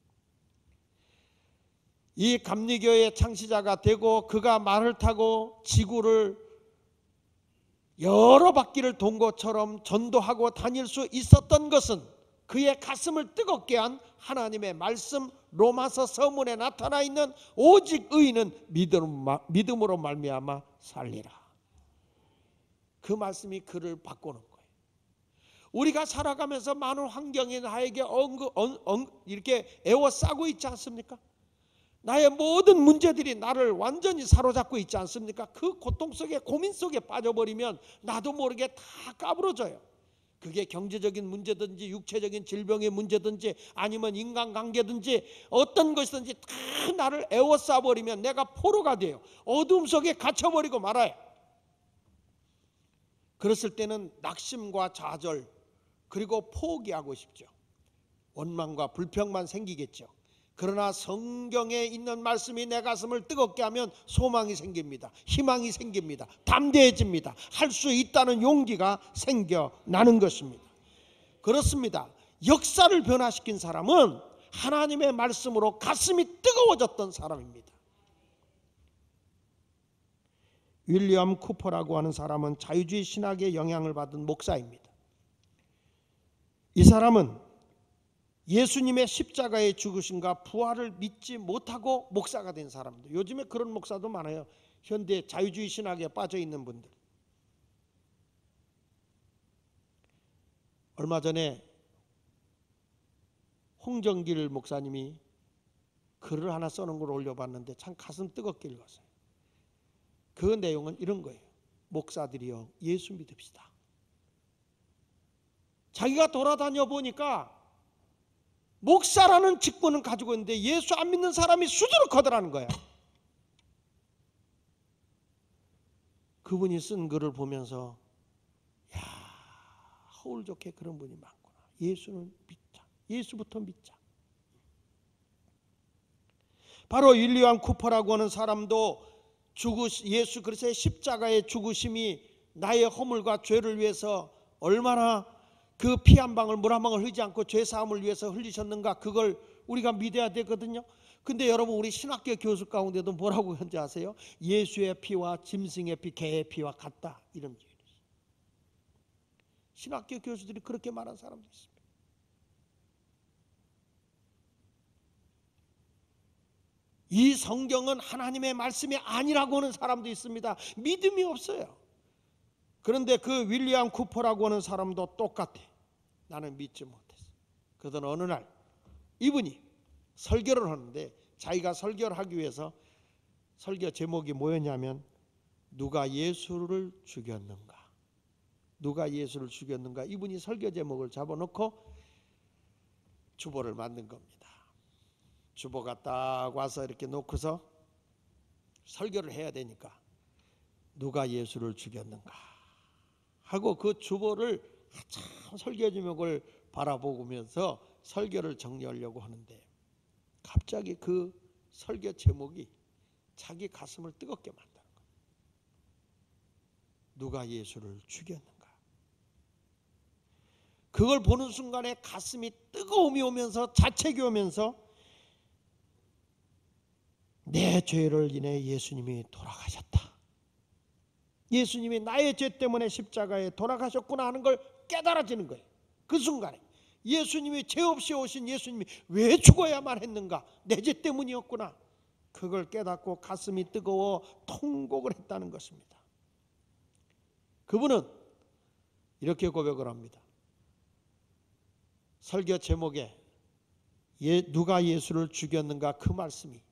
이 감리교의 창시자가 되고 그가 말을 타고 지구를 여러 바퀴를 돈 것처럼 전도하고 다닐 수 있었던 것은 그의 가슴을 뜨겁게 한 하나님의 말씀 로마서 서문에 나타나 있는 오직 의인은 믿음으로 말미암아 살리라. 그 말씀이 그를 바꾸는 거예요. 우리가 살아가면서 많은 환경이 나에게 이렇게 에워싸고 있지 않습니까? 나의 모든 문제들이 나를 완전히 사로잡고 있지 않습니까? 그 고통 속에, 고민 속에 빠져버리면 나도 모르게 다 까부러져요. 그게 경제적인 문제든지 육체적인 질병의 문제든지 아니면 인간관계든지 어떤 것이든지 다 나를 에워싸버리면 내가 포로가 돼요. 어둠 속에 갇혀버리고 말아요. 그랬을 때는 낙심과 좌절 그리고 포기하고 싶죠. 원망과 불평만 생기겠죠. 그러나 성경에 있는 말씀이 내 가슴을 뜨겁게 하면 소망이 생깁니다. 희망이 생깁니다. 담대해집니다. 할 수 있다는 용기가 생겨나는 것입니다. 그렇습니다. 역사를 변화시킨 사람은 하나님의 말씀으로 가슴이 뜨거워졌던 사람입니다. 윌리엄 쿠퍼라고 하는 사람은 자유주의 신학의 영향을 받은 목사입니다. 이 사람은 예수님의 십자가의 죽으심과 부활을 믿지 못하고 목사가 된 사람들. 요즘에 그런 목사도 많아요. 현대 자유주의 신학에 빠져 있는 분들. 얼마 전에 홍정길 목사님이 글을 하나 써놓은 걸 올려봤는데 참 가슴 뜨겁게 읽었어요. 그 내용은 이런 거예요. 목사들이여 예수 믿읍시다. 자기가 돌아다녀 보니까 목사라는 직분은 가지고 있는데 예수 안 믿는 사람이 수두룩하더라는 거야. 그분이 쓴 글을 보면서 야, 허울 좋게 그런 분이 많구나. 예수는 믿자. 예수부터 믿자. 바로 윌리엄 쿠퍼라고 하는 사람도 예수 그리스도의 십자가의 죽으심이 나의 허물과 죄를 위해서 얼마나 그 피 한 방울 물 한 방울 흘리지 않고 죄 사함을 위해서 흘리셨는가, 그걸 우리가 믿어야 되거든요. 근데 여러분, 우리 신학교 교수 가운데도 뭐라고 현재 아세요? 예수의 피와 짐승의 피, 개의 피와 같다, 이런 얘기를 했어요. 신학교 교수들이 그렇게 말한 사람도 있습니다. 이 성경은 하나님의 말씀이 아니라고 하는 사람도 있습니다. 믿음이 없어요. 그런데 그 윌리엄 쿠퍼라고 하는 사람도 똑같아. 나는 믿지 못했어. 그러던 어느 날 이분이 설교를 하는데 자기가 설교를 하기 위해서 설교 제목이 뭐였냐면 누가 예수를 죽였는가. 누가 예수를 죽였는가. 이분이 설교 제목을 잡아놓고 주보를 만든 겁니다. 주보가 딱 와서 이렇게 놓고서 설교를 해야 되니까 누가 예수를 죽였는가 하고 그 주보를 참 설교 제목을 바라보면서 설교를 정리하려고 하는데 갑자기 그 설교 제목이 자기 가슴을 뜨겁게 만드는 거예요. 누가 예수를 죽였는가. 그걸 보는 순간에 가슴이 뜨거움이 오면서 자책이 오면서 내 죄를 인해 예수님이 돌아가셨다. 예수님이 나의 죄 때문에 십자가에 돌아가셨구나 하는 걸 깨달아지는 거예요. 그 순간에 예수님이 죄 없이 오신 예수님이 왜 죽어야만 했는가. 내 죄 때문이었구나. 그걸 깨닫고 가슴이 뜨거워 통곡을 했다는 것입니다. 그분은 이렇게 고백을 합니다. 설교 제목에 누가 예수를 죽였는가, 그 말씀이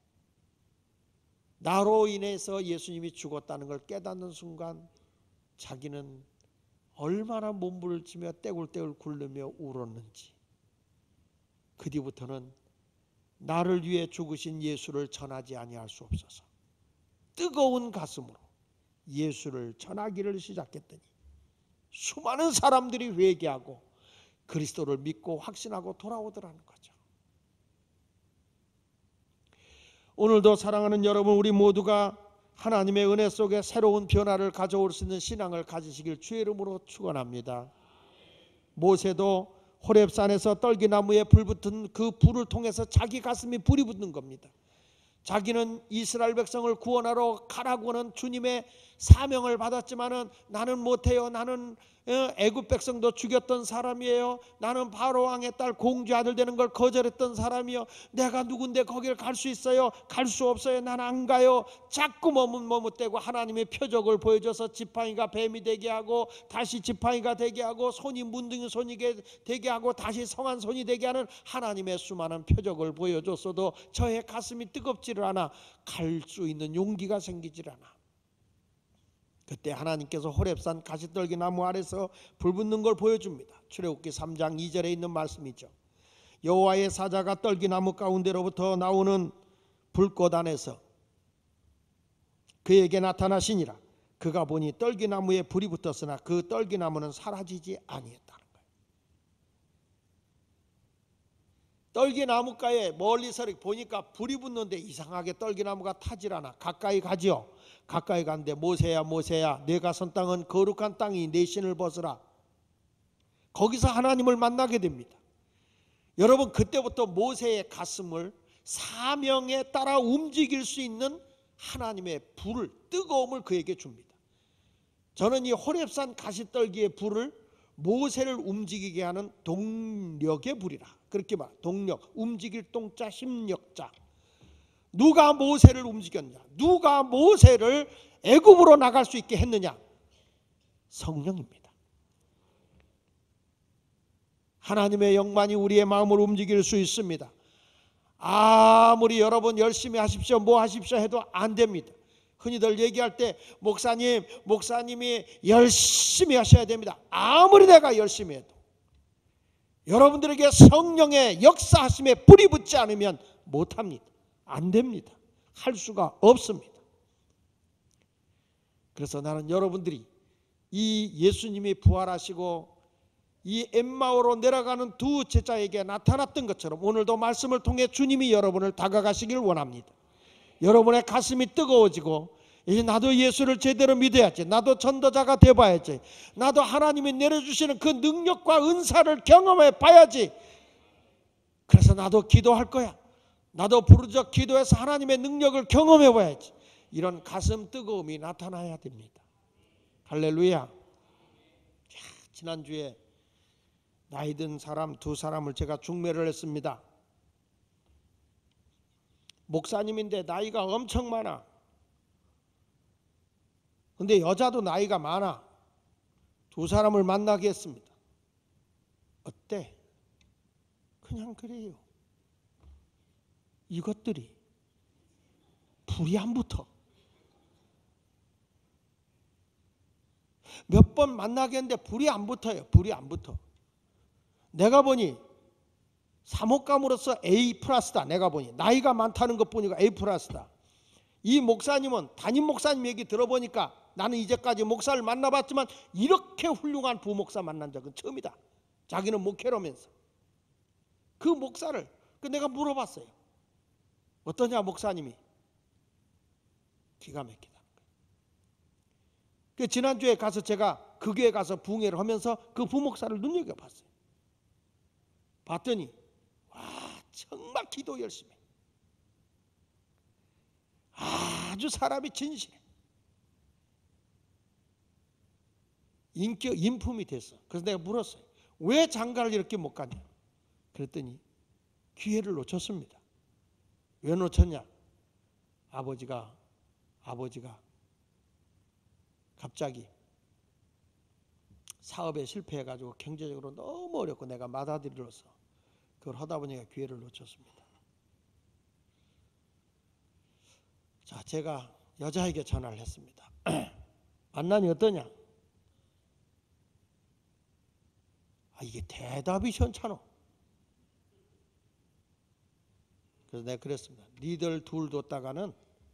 나로 인해서 예수님이 죽었다는 걸 깨닫는 순간 자기는 얼마나 몸부림치며 떼굴떼굴 굴르며 울었는지, 그 뒤부터는 나를 위해 죽으신 예수를 전하지 아니할 수 없어서 뜨거운 가슴으로 예수를 전하기를 시작했더니 수많은 사람들이 회개하고 그리스도를 믿고 확신하고 돌아오더라는 거죠. 오늘도 사랑하는 여러분, 우리 모두가 하나님의 은혜 속에 새로운 변화를 가져올 수 있는 신앙을 가지시길 주의 이름으로 축원합니다. 모세도 호렙산에서 떨기나무에 불 붙은 그 불을 통해서 자기 가슴이 불이 붙는 겁니다. 자기는 이스라엘 백성을 구원하러 가라고 하는 주님의 사명을 받았지만은 나는 못해요. 나는 애굽 백성도 죽였던 사람이에요. 나는 바로 왕의 딸 공주 아들 되는 걸 거절했던 사람이요. 내가 누군데 거기를 갈 수 있어요? 갈 수 없어요. 난 안 가요. 자꾸 머뭇머뭇대고 하나님의 표적을 보여줘서 지팡이가 뱀이 되게 하고 다시 지팡이가 되게 하고 손이 문둥이 손이 되게 하고 다시 성한 손이 되게 하는 하나님의 수많은 표적을 보여줬어도 저의 가슴이 뜨겁지를 않아. 갈 수 있는 용기가 생기질 않아. 그때 하나님께서 호렙산 가시떨기 나무 아래서 불 붙는 걸 보여줍니다. 출애굽기 3장 2절에 있는 말씀이죠. 여호와의 사자가 떨기나무 가운데로부터 나오는 불꽃 안에서 그에게 나타나시니라. 그가 보니 떨기나무에 불이 붙었으나 그 떨기나무는 사라지지 아니했다는 거예요. 떨기나무가에 멀리서 보니까 불이 붙는데 이상하게 떨기나무가 타질 않아. 가까이 가지요. 가까이 갔는데 모세야 모세야 내가 선 땅은 거룩한 땅이 내 신을 벗으라. 거기서 하나님을 만나게 됩니다. 여러분 그때부터 모세의 가슴을 사명에 따라 움직일 수 있는 하나님의 불을 뜨거움을 그에게 줍니다. 저는 이 호렙산 가시떨기의 불을 모세를 움직이게 하는 동력의 불이라 그렇게 말. 동력, 움직일 동자 힘력자. 누가 모세를 움직였냐? 누가 모세를 애굽으로 나갈 수 있게 했느냐? 성령입니다. 하나님의 영만이 우리의 마음을 움직일 수 있습니다. 아무리 여러분 열심히 하십시오 뭐 하십시오 해도 안 됩니다. 흔히들 얘기할 때 목사님이 열심히 하셔야 됩니다. 아무리 내가 열심히 해도 여러분들에게 성령의 역사하심에 불이 붙지 않으면 못합니다. 안 됩니다. 할 수가 없습니다. 그래서 나는 여러분들이 이 예수님이 부활하시고 이 엠마오로 내려가는 두 제자에게 나타났던 것처럼 오늘도 말씀을 통해 주님이 여러분을 다가가시길 원합니다. 여러분의 가슴이 뜨거워지고 이제 나도 예수를 제대로 믿어야지. 나도 전도자가 돼봐야지. 나도 하나님이 내려주시는 그 능력과 은사를 경험해 봐야지. 그래서 나도 기도할 거야. 나도 부르짖어 기도해서 하나님의 능력을 경험해 봐야지. 이런 가슴 뜨거움이 나타나야 됩니다. 할렐루야. 지난주에 나이 든 사람 두 사람을 제가 중매를 했습니다. 목사님인데 나이가 엄청 많아. 근데 여자도 나이가 많아. 두 사람을 만나게 했습니다. 어때? 그냥 그래요. 이것들이 불이 안 붙어. 몇 번 만나게 했는데 불이 안 붙어요. 불이 안 붙어. 내가 보니 사목감으로서 A 플러스다. 내가 보니 나이가 많다는 것 보니까 A 플러스다. 이 목사님은 담임 목사님 얘기 들어보니까 나는 이제까지 목사를 만나봤지만 이렇게 훌륭한 부목사 만난 적은 처음이다. 자기는 목회로면서 그 목사를 내가 물어봤어요. 어떠냐 목사님이? 기가 막히다. 지난주에 가서 제가 그 교회 가서 부흥회를 하면서 그 부목사를 눈여겨봤어요. 봤더니 와 정말 기도 열심히 해. 아주 사람이 진실해. 인품이 됐어. 그래서 내가 물었어요. 왜 장가를 이렇게 못 가냐? 그랬더니 기회를 놓쳤습니다. 왜 놓쳤냐? 아버지가 갑자기 사업에 실패해가지고 경제적으로 너무 어렵고 내가 맏아들이로서 그걸 하다 보니까 기회를 놓쳤습니다. 자, 제가 여자에게 전화를 했습니다. 만나니 어떠냐? 이게 대답이 시원찮아. 그래서 내가 그랬습니다. 니들 둘 뒀다가는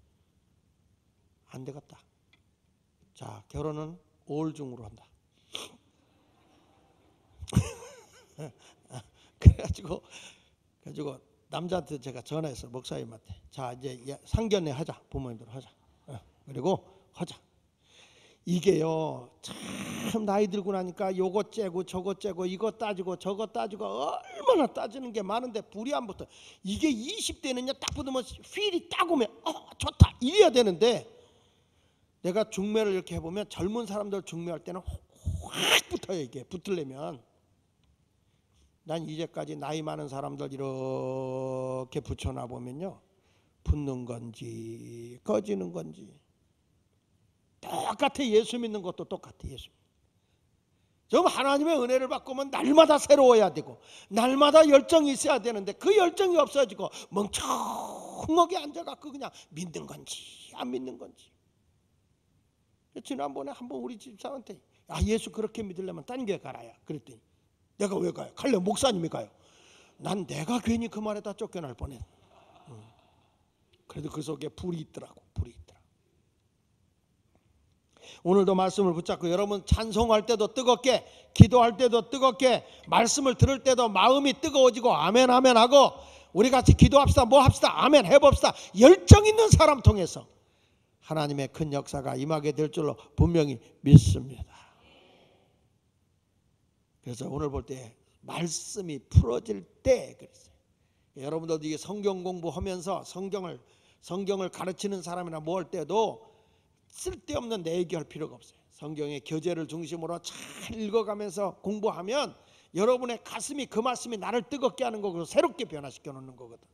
안 되겠다. 자, 결혼은 5월 중으로 한다. 그래가지고 남자한테 제가 전화해서 목사님한테 자 이제 상견례 하자. 부모님들 하자. 그리고 하자. 이게요 참 나이 들고 나니까 요거 째고 저거 째고 이거 따지고 저거 따지고 얼마나 따지는 게 많은데 불이 안 붙어. 이게 20대는요 딱 붙으면 휠이 딱 오면 좋다 이래야 되는데 내가 중매를 이렇게 해보면 젊은 사람들 중매할 때는 확 붙어요. 이게 붙으려면. 난 이제까지 나이 많은 사람들 이렇게 붙여놔 보면요, 붙는 건지 꺼지는 건지 똑같아. 예수 믿는 것도 똑같아. 예수. 좀 하나님의 은혜를 받고면 날마다 새로워야 되고 날마다 열정이 있어야 되는데 그 열정이 없어지고 멍청하게 앉아갖고 그냥 믿는 건지 안 믿는 건지. 지난번에 한번 우리 집사한테 예수 그렇게 믿으려면 딴 게 가라야 그랬더니 내가 왜 가요? 갈래? 목사님이 가요. 난 내가 괜히 그 말에다 쫓겨날 뻔했. 그래도 그 속에 불이 있더라고. 불이 있더라. 오늘도 말씀을 붙잡고 여러분 찬송할 때도 뜨겁게, 기도할 때도 뜨겁게, 말씀을 들을 때도 마음이 뜨거워지고 아멘 아멘 하고 우리 같이 기도합시다. 뭐 합시다. 아멘 해봅시다. 열정 있는 사람 통해서 하나님의 큰 역사가 임하게 될 줄로 분명히 믿습니다. 그래서 오늘 볼 때 말씀이 풀어질 때 그랬어요. 여러분들도 이게 성경 공부하면서 성경을 가르치는 사람이나 뭐 할 때도 쓸데없는 내 얘기할 필요가 없어요. 성경의 교재를 중심으로 잘 읽어가면서 공부하면 여러분의 가슴이 그 말씀이 나를 뜨겁게 하는 거고 새롭게 변화시켜 놓는 거거든.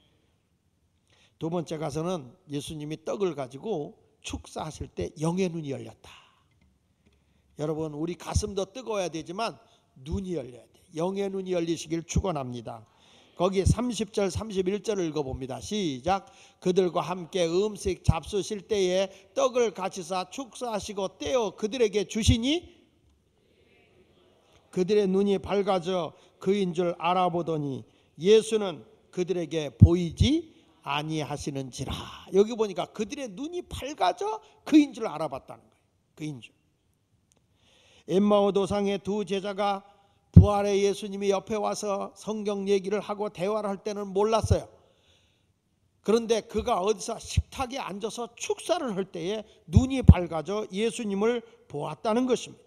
두 번째 가서는 예수님이 떡을 가지고 축사하실 때 영의 눈이 열렸다. 여러분 우리 가슴도 뜨거워야 되지만 눈이 열려야 돼. 영의 눈이 열리시길 축원합니다. 거기 30절 31절을 읽어봅니다. 시작. 그들과 함께 음식 잡수실 때에 떡을 가지사 축사하시고 떼어 그들에게 주시니 그들의 눈이 밝아져 그인 줄 알아보더니 예수는 그들에게 보이지 아니하시는지라. 여기 보니까 그들의 눈이 밝아져 그인 줄 알아봤다는 거예요. 그인 줄. 엠마오 도상의 두 제자가 부활의 예수님이 옆에 와서 성경 얘기를 하고 대화를 할 때는 몰랐어요. 그런데 그가 어디서 식탁에 앉아서 축사를 할 때에 눈이 밝아져 예수님을 보았다는 것입니다.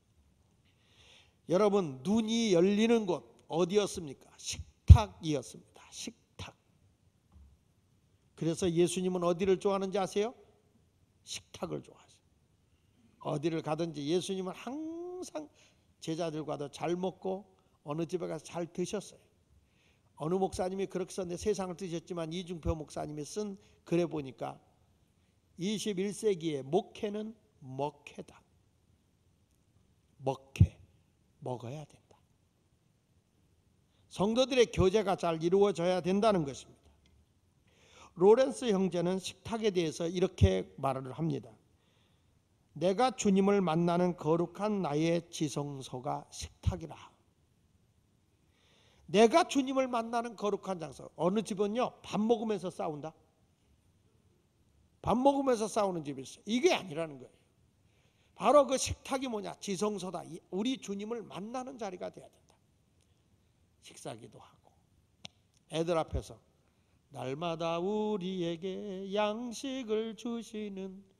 여러분 눈이 열리는 곳 어디였습니까? 식탁이었습니다. 식탁. 그래서 예수님은 어디를 좋아하는지 아세요? 식탁을 좋아하세요. 어디를 가든지 예수님은 항상 제자들과도 잘 먹고 어느 집에 가서 잘 드셨어요. 어느 목사님이 그렇게 썼는데 세상을 드셨지만 이중표 목사님이 쓴 글에 보니까 21세기의 목회는 먹회다. 먹회, 먹어야 된다. 성도들의 교제가 잘 이루어져야 된다는 것입니다. 로렌스 형제는 식탁에 대해서 이렇게 말을 합니다. 내가 주님을 만나는 거룩한 나의 지성소가 식탁이라. 내가 주님을 만나는 거룩한 장소. 어느 집은요 밥 먹으면서 싸운다. 밥 먹으면서 싸우는 집이 있어요. 이게 아니라는 거예요. 바로 그 식탁이 뭐냐? 지성소다. 우리 주님을 만나는 자리가 돼야 된다. 식사기도 하고 애들 앞에서 날마다 우리에게 양식을 주시는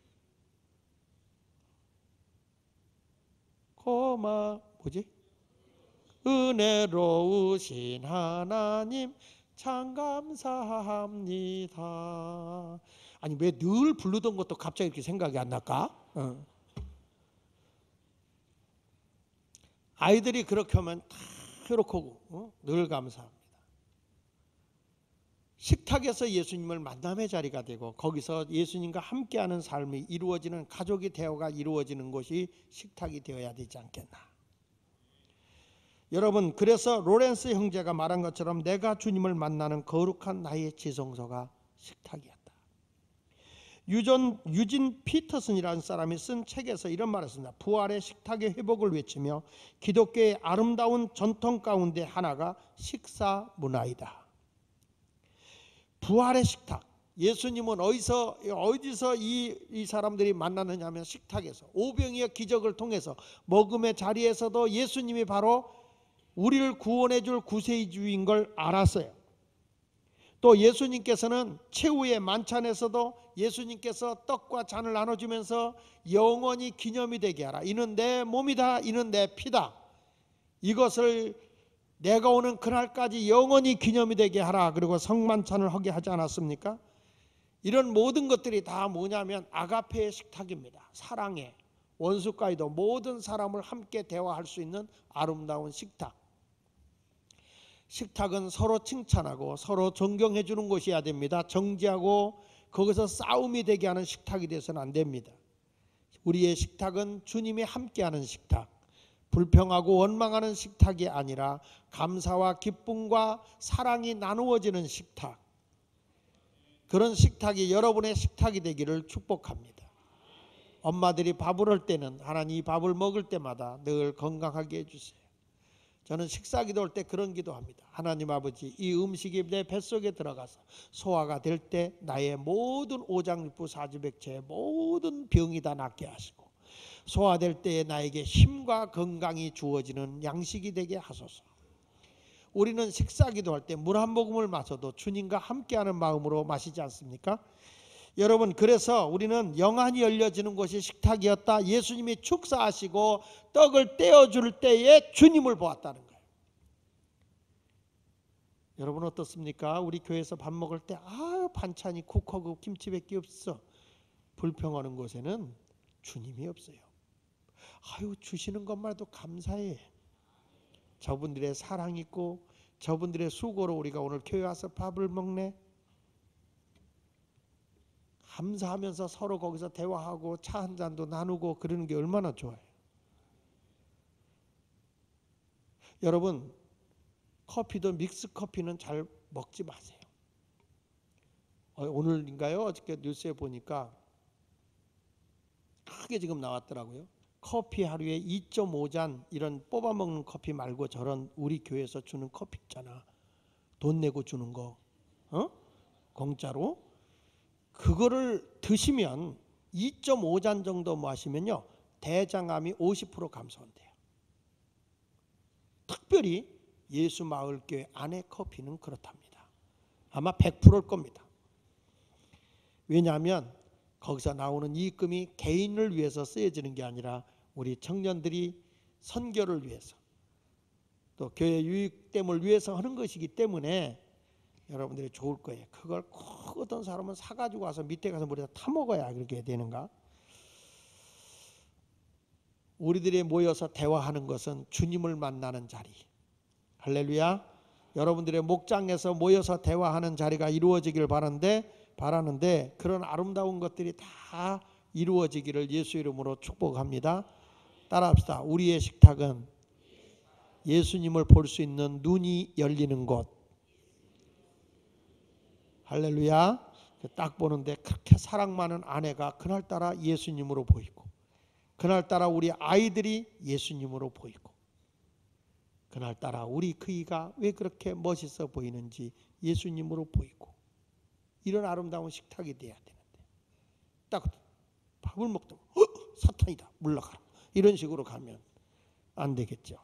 은혜로우신 하나님 참 감사합니다. 아니 왜 늘 부르던 것도 갑자기 이렇게 생각이 안 날까? 아이들이 그렇게 하면 다 이렇게 하고 늘 감사합니다. 식탁에서 예수님을 만남의 자리가 되고 거기서 예수님과 함께하는 삶이 이루어지는 가족의 대화가 이루어지는 곳이 식탁이 되어야 되지 않겠나. 여러분 그래서 로렌스 형제가 말한 것처럼 내가 주님을 만나는 거룩한 나의 지성소가 식탁이었다. 유진 피터슨이라는 사람이 쓴 책에서 이런 말을 했습니다. 부활의 식탁의 회복을 외치며 기독교의 아름다운 전통 가운데 하나가 식사 문화이다. 부활의 식탁. 예수님은 어디서 이 사람들이 만나느냐 하면 식탁에서 오병이어 기적을 통해서 먹음의 자리에서도 예수님이 바로 우리를 구원해 줄 구세주인 걸 알았어요. 또 예수님께서는 최후의 만찬에서도 예수님께서 떡과 잔을 나눠주면서 영원히 기념이 되게 하라. 이는 내 몸이다. 이는 내 피다. 이것을 내가 오는 그날까지 영원히 기념이 되게 하라. 그리고 성만찬을 하게 하지 않았습니까? 이런 모든 것들이 다 뭐냐면 아가페의 식탁입니다. 사랑의 원수까지도 모든 사람을 함께 대화할 수 있는 아름다운 식탁. 식탁은 서로 칭찬하고 서로 존경해 주는 곳이어야 됩니다. 정지하고 거기서 싸움이 되게 하는 식탁이 돼서는 안 됩니다. 우리의 식탁은 주님이 함께하는 식탁, 불평하고 원망하는 식탁이 아니라 감사와 기쁨과 사랑이 나누어지는 식탁, 그런 식탁이 여러분의 식탁이 되기를 축복합니다. 엄마들이 밥을 할 때는 하나님 이 밥을 먹을 때마다 늘 건강하게 해주세요. 저는 식사 기도할 때 그런 기도합니다. 하나님 아버지, 이 음식이 내 뱃속에 들어가서 소화가 될 때 나의 모든 오장육부 사주백체의 모든 병이 다 낫게 하시고, 소화될 때에 나에게 힘과 건강이 주어지는 양식이 되게 하소서. 우리는 식사 기도할 때 물 한 모금을 마셔도 주님과 함께하는 마음으로 마시지 않습니까? 여러분, 그래서 우리는 영안이 열려지는 곳이 식탁이었다. 예수님이 축사하시고 떡을 떼어줄 때에 주님을 보았다는 거예요. 여러분 어떻습니까? 우리 교회에서 밥 먹을 때 반찬이 국하고 김치밖에 없어. 불평하는 곳에는 주님이 없어요. 주시는 것만 해도 감사해. 저분들의 사랑 있고 저분들의 수고로 우리가 오늘 교회 와서 밥을 먹네. 감사하면서 서로 거기서 대화하고 차 한 잔도 나누고 그러는 게 얼마나 좋아요. 여러분, 커피도 믹스 커피는 잘 먹지 마세요. 오늘인가요? 어저께 뉴스에 보니까 크게 지금 나왔더라고요. 커피 하루에 2.5잔 이런 뽑아 먹는 커피 말고 저런 우리 교회에서 주는 커피 있잖아. 돈 내고 주는 거, 공짜로. 그거를 드시면 2.5잔 정도 마시면요 대장암이 50% 감소한대요. 특별히 예수마을교회 안의 커피는 그렇답니다. 아마 100%일 겁니다. 왜냐하면 거기서 나오는 이익금이 개인을 위해서 쓰여지는 게 아니라 우리 청년들이 선교를 위해서 또 교회 유익됨을 위해서 하는 것이기 때문에 여러분들이 좋을 거예요. 그걸 꼭 어떤 사람은 사가지고 와서 밑에 가서 물에다 타먹어야 그렇게 되는가? 우리들이 모여서 대화하는 것은 주님을 만나는 자리. 할렐루야. 여러분들의 목장에서 모여서 대화하는 자리가 이루어지길 바라는데 그런 아름다운 것들이 다 이루어지기를 예수 이름으로 축복합니다. 따라합시다. 우리의 식탁은 예수님을 볼 수 있는 눈이 열리는 곳. 할렐루야. 딱 보는데 그렇게 사랑 많은 아내가 그날따라 예수님으로 보이고, 그날따라 우리 아이들이 예수님으로 보이고, 그날따라 우리 그이가 왜 그렇게 멋있어 보이는지 예수님으로 보이고, 이런 아름다운 식탁이 돼야 되는데 딱 밥을 먹다 사탄이다 물러가라 이런 식으로 가면 안 되겠죠.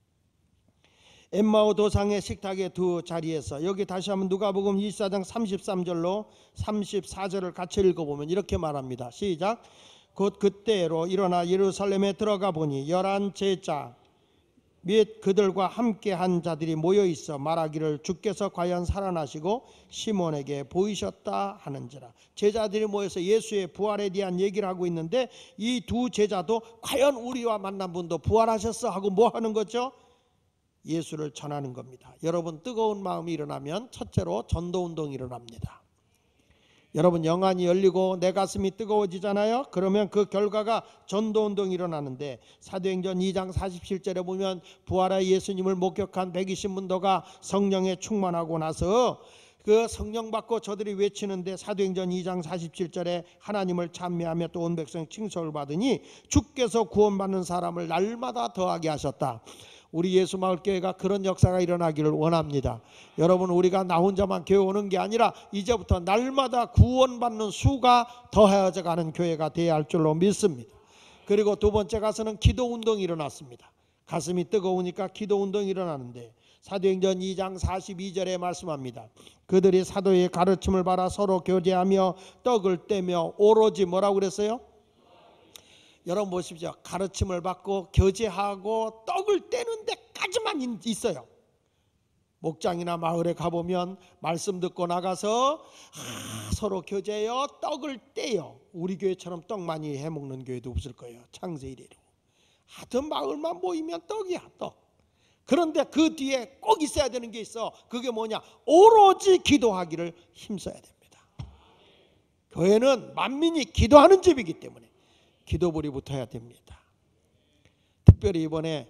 엠마오 도상의 식탁의 두 자리에서, 여기 다시 한번 누가복음 24장 33절로 34절을 같이 읽어보면 이렇게 말합니다. 시작. 곧 그때로 일어나 예루살렘에 들어가 보니 11 제자 및 그들과 함께 한 자들이 모여 있어 말하기를 주께서 과연 살아나시고 시몬에게 보이셨다 하는지라. 제자들이 모여서 예수의 부활에 대한 얘기를 하고 있는데 이 두 제자도 과연 우리와 만난 분도 부활하셨어 하고 뭐 하는 거죠? 예수를 전하는 겁니다. 여러분, 뜨거운 마음이 일어나면 첫째로 전도운동이 일어납니다. 여러분, 영안이 열리고 내 가슴이 뜨거워지잖아요. 그러면 그 결과가 전도운동이 일어나는데, 사도행전 2장 47절에 보면 부활의 예수님을 목격한 120문도가 성령에 충만하고 나서 그 성령 받고 저들이 외치는데, 사도행전 2장 47절에 하나님을 찬미하며 또 온 백성 칭송을 받으니 주께서 구원받는 사람을 날마다 더하게 하셨다. 우리 예수마을교회가 그런 역사가 일어나기를 원합니다. 여러분, 우리가 나 혼자만 교회 오는 게 아니라 이제부터 날마다 구원받는 수가 더해져 가는 교회가 되어야 할 줄로 믿습니다. 그리고 두 번째 가서는 기도운동이 일어났습니다. 가슴이 뜨거우니까 기도운동이 일어나는데 사도행전 2장 42절에 말씀합니다. 그들이 사도의 가르침을 받아 서로 교제하며 떡을 떼며 오로지 뭐라고 그랬어요? 여러분 보십시오. 가르침을 받고 교제하고 떡을 떼는 데까지만 있어요. 목장이나 마을에 가보면 말씀 듣고 나가서 서로 교제해요. 떡을 떼요. 우리 교회처럼 떡 많이 해먹는 교회도 없을 거예요. 창세 이래로. 하여튼 마을만 모이면 떡이야, 떡. 그런데 그 뒤에 꼭 있어야 되는 게 있어. 그게 뭐냐? 오로지 기도하기를 힘써야 됩니다. 교회는 만민이 기도하는 집이기 때문에 기도불이 붙어야 됩니다. 특별히 이번에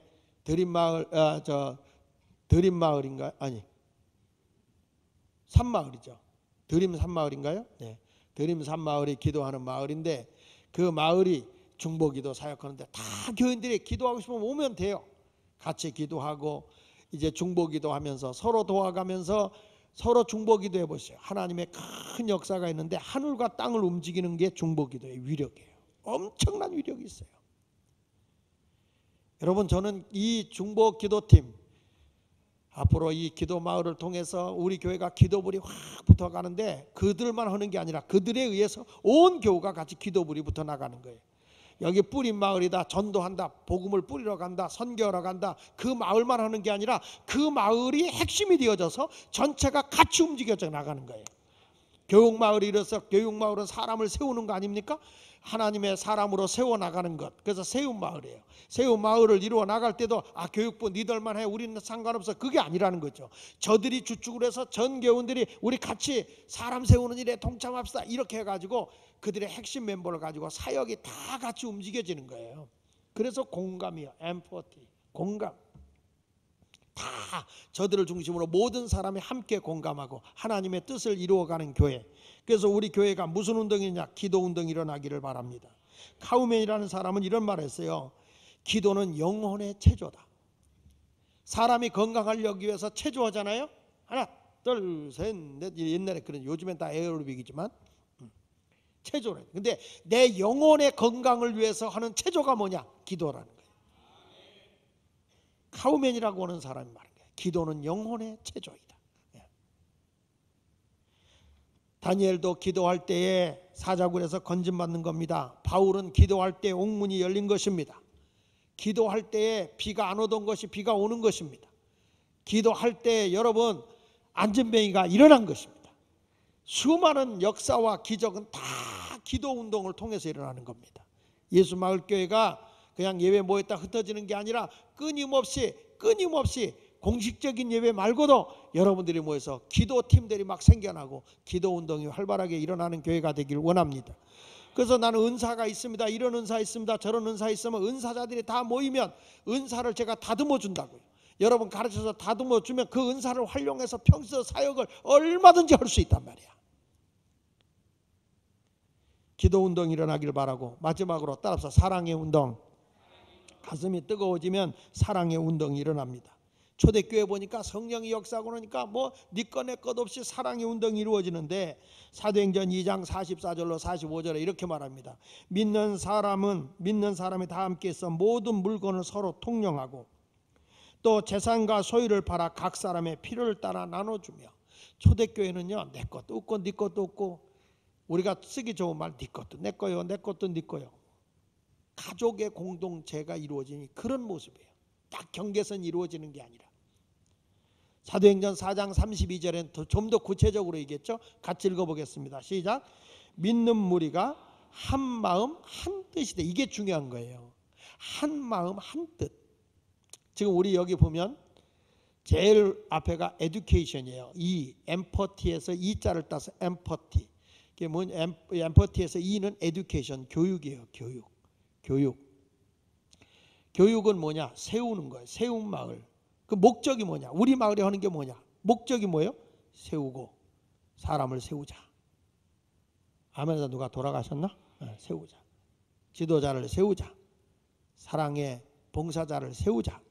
드림마을인가요? 아니, 산마을이죠. 드림 산마을인가요? 네. 드림 산마을이 기도하는 마을인데 그 마을이 중보기도 사역하는데 다 교인들이 기도하고 싶으면 오면 돼요. 같이 기도하고 이제 중보기도 하면서 서로 도와가면서 서로 중보기도 해보세요. 하나님의 큰 역사가 있는데 하늘과 땅을 움직이는 게 중보기도의 위력이에요. 엄청난 위력이 있어요. 여러분, 저는 이 중보기도팀 앞으로 이 기도마을을 통해서 우리 교회가 기도불이 확 붙어가는데 그들만 하는 게 아니라 그들에 의해서 온 교우가 같이 기도불이 붙어나가는 거예요. 여기 뿌린 마을이다, 전도한다, 복음을 뿌리러 간다, 선교하러 간다, 그 마을만 하는 게 아니라 그 마을이 핵심이 되어져서 전체가 같이 움직여져 나가는 거예요. 교육마을이 이래서 교육마을은 사람을 세우는 거 아닙니까? 하나님의 사람으로 세워나가는 것. 그래서 세움마을이에요. 세움마을을 이루어 나갈 때도 교육부 니들만 해, 우리는 상관없어, 그게 아니라는 거죠. 저들이 주축을 해서 전 교원들이 우리 같이 사람 세우는 일에 동참합시다 이렇게 해가지고 그들의 핵심 멤버를 가지고 사역이 다 같이 움직여지는 거예요. 그래서 공감이요. 엠퍼티, 공감. 다 저들을 중심으로 모든 사람이 함께 공감하고 하나님의 뜻을 이루어가는 교회. 그래서 우리 교회가 무슨 운동이냐? 기도 운동이 일어나기를 바랍니다. 카우맨이라는 사람은 이런 말을 했어요. 기도는 영혼의 체조다. 사람이 건강하려기 위해서 체조하잖아요. 하나, 둘, 셋, 넷. 옛날에 그런, 요즘엔 다 에어로빅이지만 체조래. 근데 내 영혼의 건강을 위해서 하는 체조가 뭐냐? 기도라는 거예요. 카우맨이라고 하는 사람이 말한 거예요. 기도는 영혼의 체조이다. 다니엘도 기도할 때에 사자굴에서 건진받는 겁니다. 바울은 기도할 때 옥문이 열린 것입니다. 기도할 때에 비가 안 오던 것이 비가 오는 것입니다. 기도할 때 여러분 안전뱅이가 일어난 것입니다. 수많은 역사와 기적은 다 기도 운동을 통해서 일어나는 겁니다. 예수마을교회가 그냥 예배 모였다 흩어지는 게 아니라 끊임없이 공식적인 예배 말고도 여러분들이 모여서 기도팀들이 막 생겨나고 기도 운동이 활발하게 일어나는 교회가 되기를 원합니다. 그래서 나는 은사가 있습니다, 이런 은사 있습니다, 저런 은사 있으면 은사자들이 다 모이면 은사를 제가 다듬어 준다고요. 여러분 가르쳐서 다듬어 주면 그 은사를 활용해서 평소 사역을 얼마든지 할 수 있단 말이야. 기도 운동이 일어나길 바라고 마지막으로 따라서 사랑의 운동. 가슴이 뜨거워지면 사랑의 운동이 일어납니다. 초대교회 보니까 성령이 역사하고 그러니까 뭐 네 것 내 것 없이 사랑의 운동이 이루어지는데 사도행전 2장 44절로 45절에 이렇게 말합니다. 믿는 사람이 다 함께해서 모든 물건을 서로 통용하고 또 재산과 소유를 팔아 각 사람의 필요를 따라 나눠주며. 초대교회는요, 내 것도 없고 네 것도 없고, 우리가 쓰기 좋은 말 네 것도 내 거요, 내 것도 네 거요. 가족의 공동체가 이루어지니 그런 모습이에요. 딱 경계선이 이루어지는 게 아니라. 사도행전 4장 32절엔 좀 더 구체적으로 얘기했죠. 같이 읽어보겠습니다. 시작. 믿는 무리가 한 마음 한 뜻이다. 이게 중요한 거예요. 한 마음 한 뜻. 지금 우리 여기 보면 제일 앞에가 education이에요. 이 엠퍼티에서 이자를 따서 엠퍼티. 이게 뭐냐? 엠퍼티에서 이는 education, 교육이에요. 교육은 뭐냐? 세우는 거예요. 세운 마을. 그 목적이 뭐냐? 우리 마을에 하는 게 뭐냐? 목적이 뭐예요? 세우고 사람을 세우자. 아멘에서 누가 돌아가셨나? 세우자. 지도자를 세우자. 사랑의 봉사자를 세우자.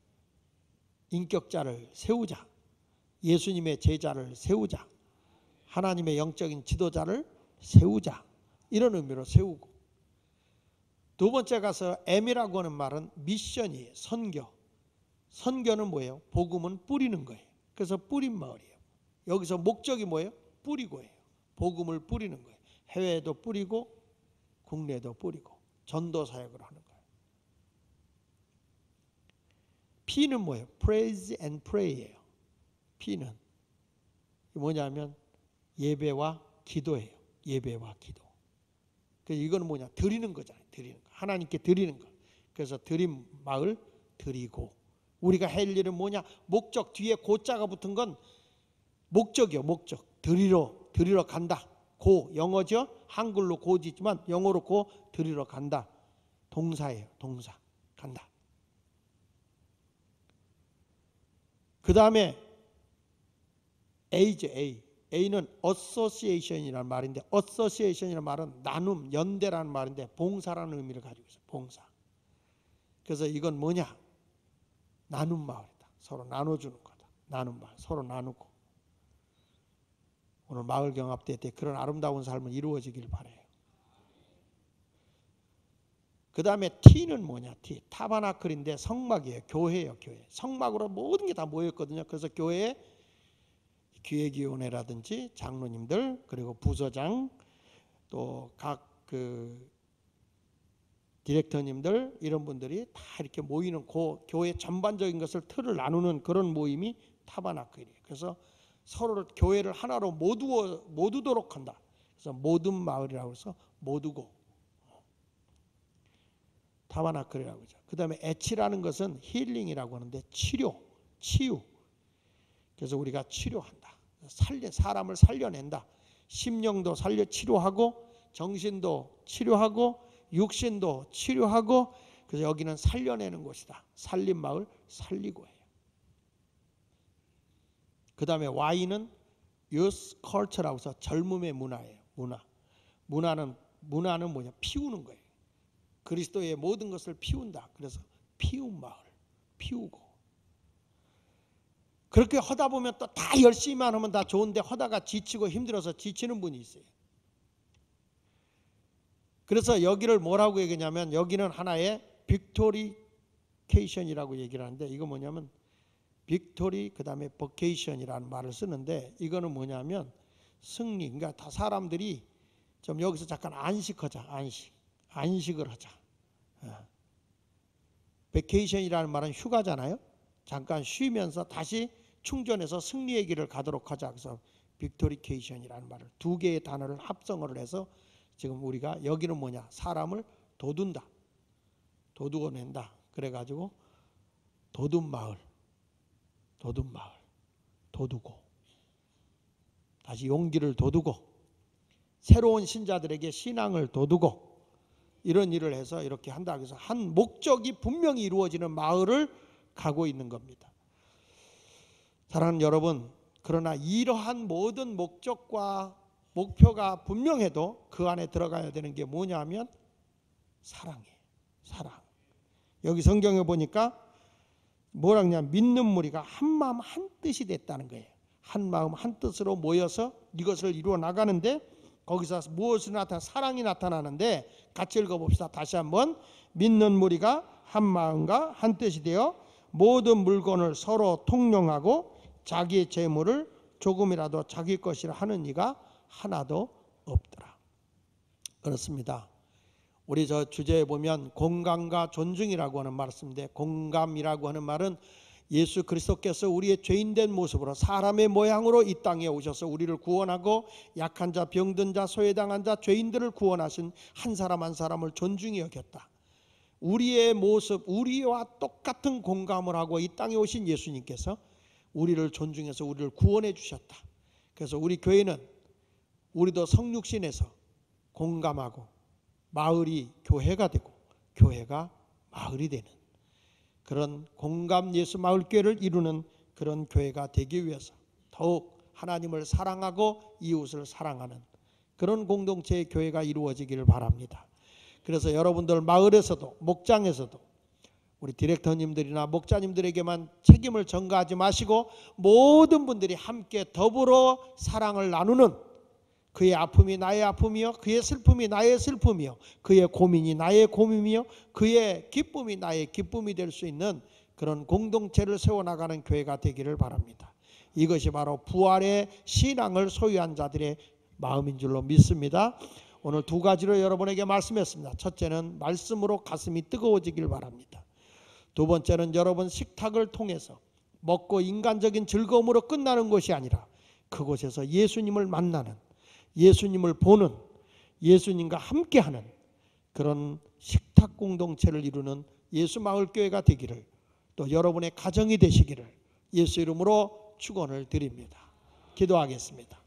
인격자를 세우자. 예수님의 제자를 세우자. 하나님의 영적인 지도자를 세우자. 이런 의미로 세우고. 두 번째 가서 M이라고 하는 말은 미션이에요. 선교. 선교는 뭐예요? 복음은 뿌리는 거예요. 그래서 뿌린 마을이에요. 여기서 목적이 뭐예요? 뿌리고예요. 복음을 뿌리는 거예요. 해외에도 뿌리고 국내에도 뿌리고 전도 사역을 하는 거예요. P는 뭐예요? Praise and Pray예요. P는 뭐냐면 예배와 기도예요. 예배와 기도. 그래서 이거는 뭐냐? 드리는 거잖아요. 드리는 거. 하나님께 드리는 거. 그래서 드림 마을 드리고. 우리가 할 일은 뭐냐? 목적 뒤에 고자가 붙은 건 목적이요. 목적. 드리러 간다. 고 영어죠. 한글로 고지지만 영어로 고 드리러 간다. 동사예요. 동사. 간다. 그 다음에 A죠. A. A는 association이라는 말인데 association이라는 말은 나눔, 연대라는 말인데 봉사라는 의미를 가지고 있어요. 봉사. 그래서 이건 뭐냐? 나눔 마을이다. 서로 나눠주는 거다. 나눔 마을. 서로 나누고. 오늘 마을 경합대 때 그런 아름다운 삶은 이루어지길 바라요. 그 다음에 T는 뭐냐? T. 타바나클인데 성막이에요. 교회예요. 교회. 성막으로 모든 게 다 모였거든요. 그래서 교회에 기획위원회라든지 장로님들 그리고 부서장 또 각 디렉터님들 이런 분들이 다 이렇게 모이는 교회 전반적인 것을 틀을 나누는 그런 모임이 타바나클이에요. 그래서 서로를 교회를 하나로 모두도록 한다. 그래서 모든 마을이라고 해서 모두고 타바나클이라고 하죠. 그 다음에 H라는 것은 힐링이라고 하는데 치유. 그래서 우리가 치료한다. 사람을 살려낸다. 심령도 치료하고 정신도 치료하고 육신도 치료하고 그래서 여기는 살려내는 곳이다. 살림 마을 살리고 해요. 그 다음에 Y는 Youth Culture라고 해서 젊음의 문화예요. 문화는 뭐냐? 피우는 거예요. 그리스도의 모든 것을 피운다. 그래서 피운 마을, 피우고. 그렇게 하다 보면 또 다 열심히만 하면 다 좋은데 하다가 지치고 힘들어서 지치는 분이 있어요. 그래서 여기를 뭐라고 얘기하냐면 여기는 하나의 빅토리케이션이라고 얘기를 하는데 이거 뭐냐면 빅토리 그 다음에 버케이션이라는 말을 쓰는데 이거는 뭐냐면 승리. 그러니까 다 사람들이 좀 여기서 잠깐 안식하자. 안식을 하자. 베케이션이라는 말은 휴가잖아요. 잠깐 쉬면서 다시 충전해서 승리의 길을 가도록 하자. 그래서 빅토리케이션이라는 말을 두 개의 단어를 합성을 해서 지금 우리가 여기는 뭐냐? 사람을 돋운다. 돋우어낸다. 그래가지고 돋운 마을. 돋우고 다시 용기를 돋우고 새로운 신자들에게 신앙을 돋우고 이런 일을 해서 이렇게 한다. 그래서 한 목적이 분명히 이루어지는 마을을 가고 있는 겁니다. 사랑하는 여러분, 그러나 이러한 모든 목적과 목표가 분명해도 그 안에 들어가야 되는 게 뭐냐면 사랑이에요. 사랑. 여기 성경에 보니까 뭐라 그러냐? 믿는 무리가 한 마음 한 뜻이 됐다는 거예요. 한 마음 한 뜻으로 모여서 이것을 이루어 나가는데 거기서 무엇이 사랑이 나타나는데 같이 읽어봅시다. 다시 한번. 믿는 무리가 한 마음과 한 뜻이 되어 모든 물건을 서로 통용하고 자기의 재물을 조금이라도 자기 것이라 하는 이가 하나도 없더라. 그렇습니다. 우리 저 주제에 보면 공감과 존중이라고 하는 말을 쓰는데 공감이라고 하는 말은 예수 그리스도께서 우리의 죄인된 모습으로 사람의 모양으로 이 땅에 오셔서 우리를 구원하고 약한 자, 병든 자, 소외당한 자, 죄인들을 구원하신 한 사람 한 사람을 존중히 여겼다. 우리의 모습, 우리와 똑같은 공감을 하고 이 땅에 오신 예수님께서 우리를 존중해서 우리를 구원해 주셨다. 그래서 우리 교회는 우리도 성육신에서 공감하고 마을이 교회가 되고 교회가 마을이 되는 그런 공감 예수 마을교회를 이루는 그런 교회가 되기 위해서 더욱 하나님을 사랑하고 이웃을 사랑하는 그런 공동체의 교회가 이루어지기를 바랍니다. 그래서 여러분들 마을에서도 목장에서도 우리 디렉터님들이나 목자님들에게만 책임을 전가하지 마시고 모든 분들이 함께 더불어 사랑을 나누는 그의 아픔이 나의 아픔이요 그의 슬픔이 나의 슬픔이요 그의 고민이 나의 고민이요 그의 기쁨이 나의 기쁨이 될 수 있는 그런 공동체를 세워나가는 교회가 되기를 바랍니다. 이것이 바로 부활의 신앙을 소유한 자들의 마음인 줄로 믿습니다. 오늘 두 가지로 여러분에게 말씀했습니다. 첫째는 말씀으로 가슴이 뜨거워지길 바랍니다. 두 번째는 여러분 식탁을 통해서 먹고 인간적인 즐거움으로 끝나는 것이 아니라 그곳에서 예수님을 만나는, 예수님을 보는, 예수님과 함께하는 그런 식탁 공동체를 이루는 예수마을교회가 되기를, 또 여러분의 가정이 되시기를 예수 이름으로 축원을 드립니다. 기도하겠습니다.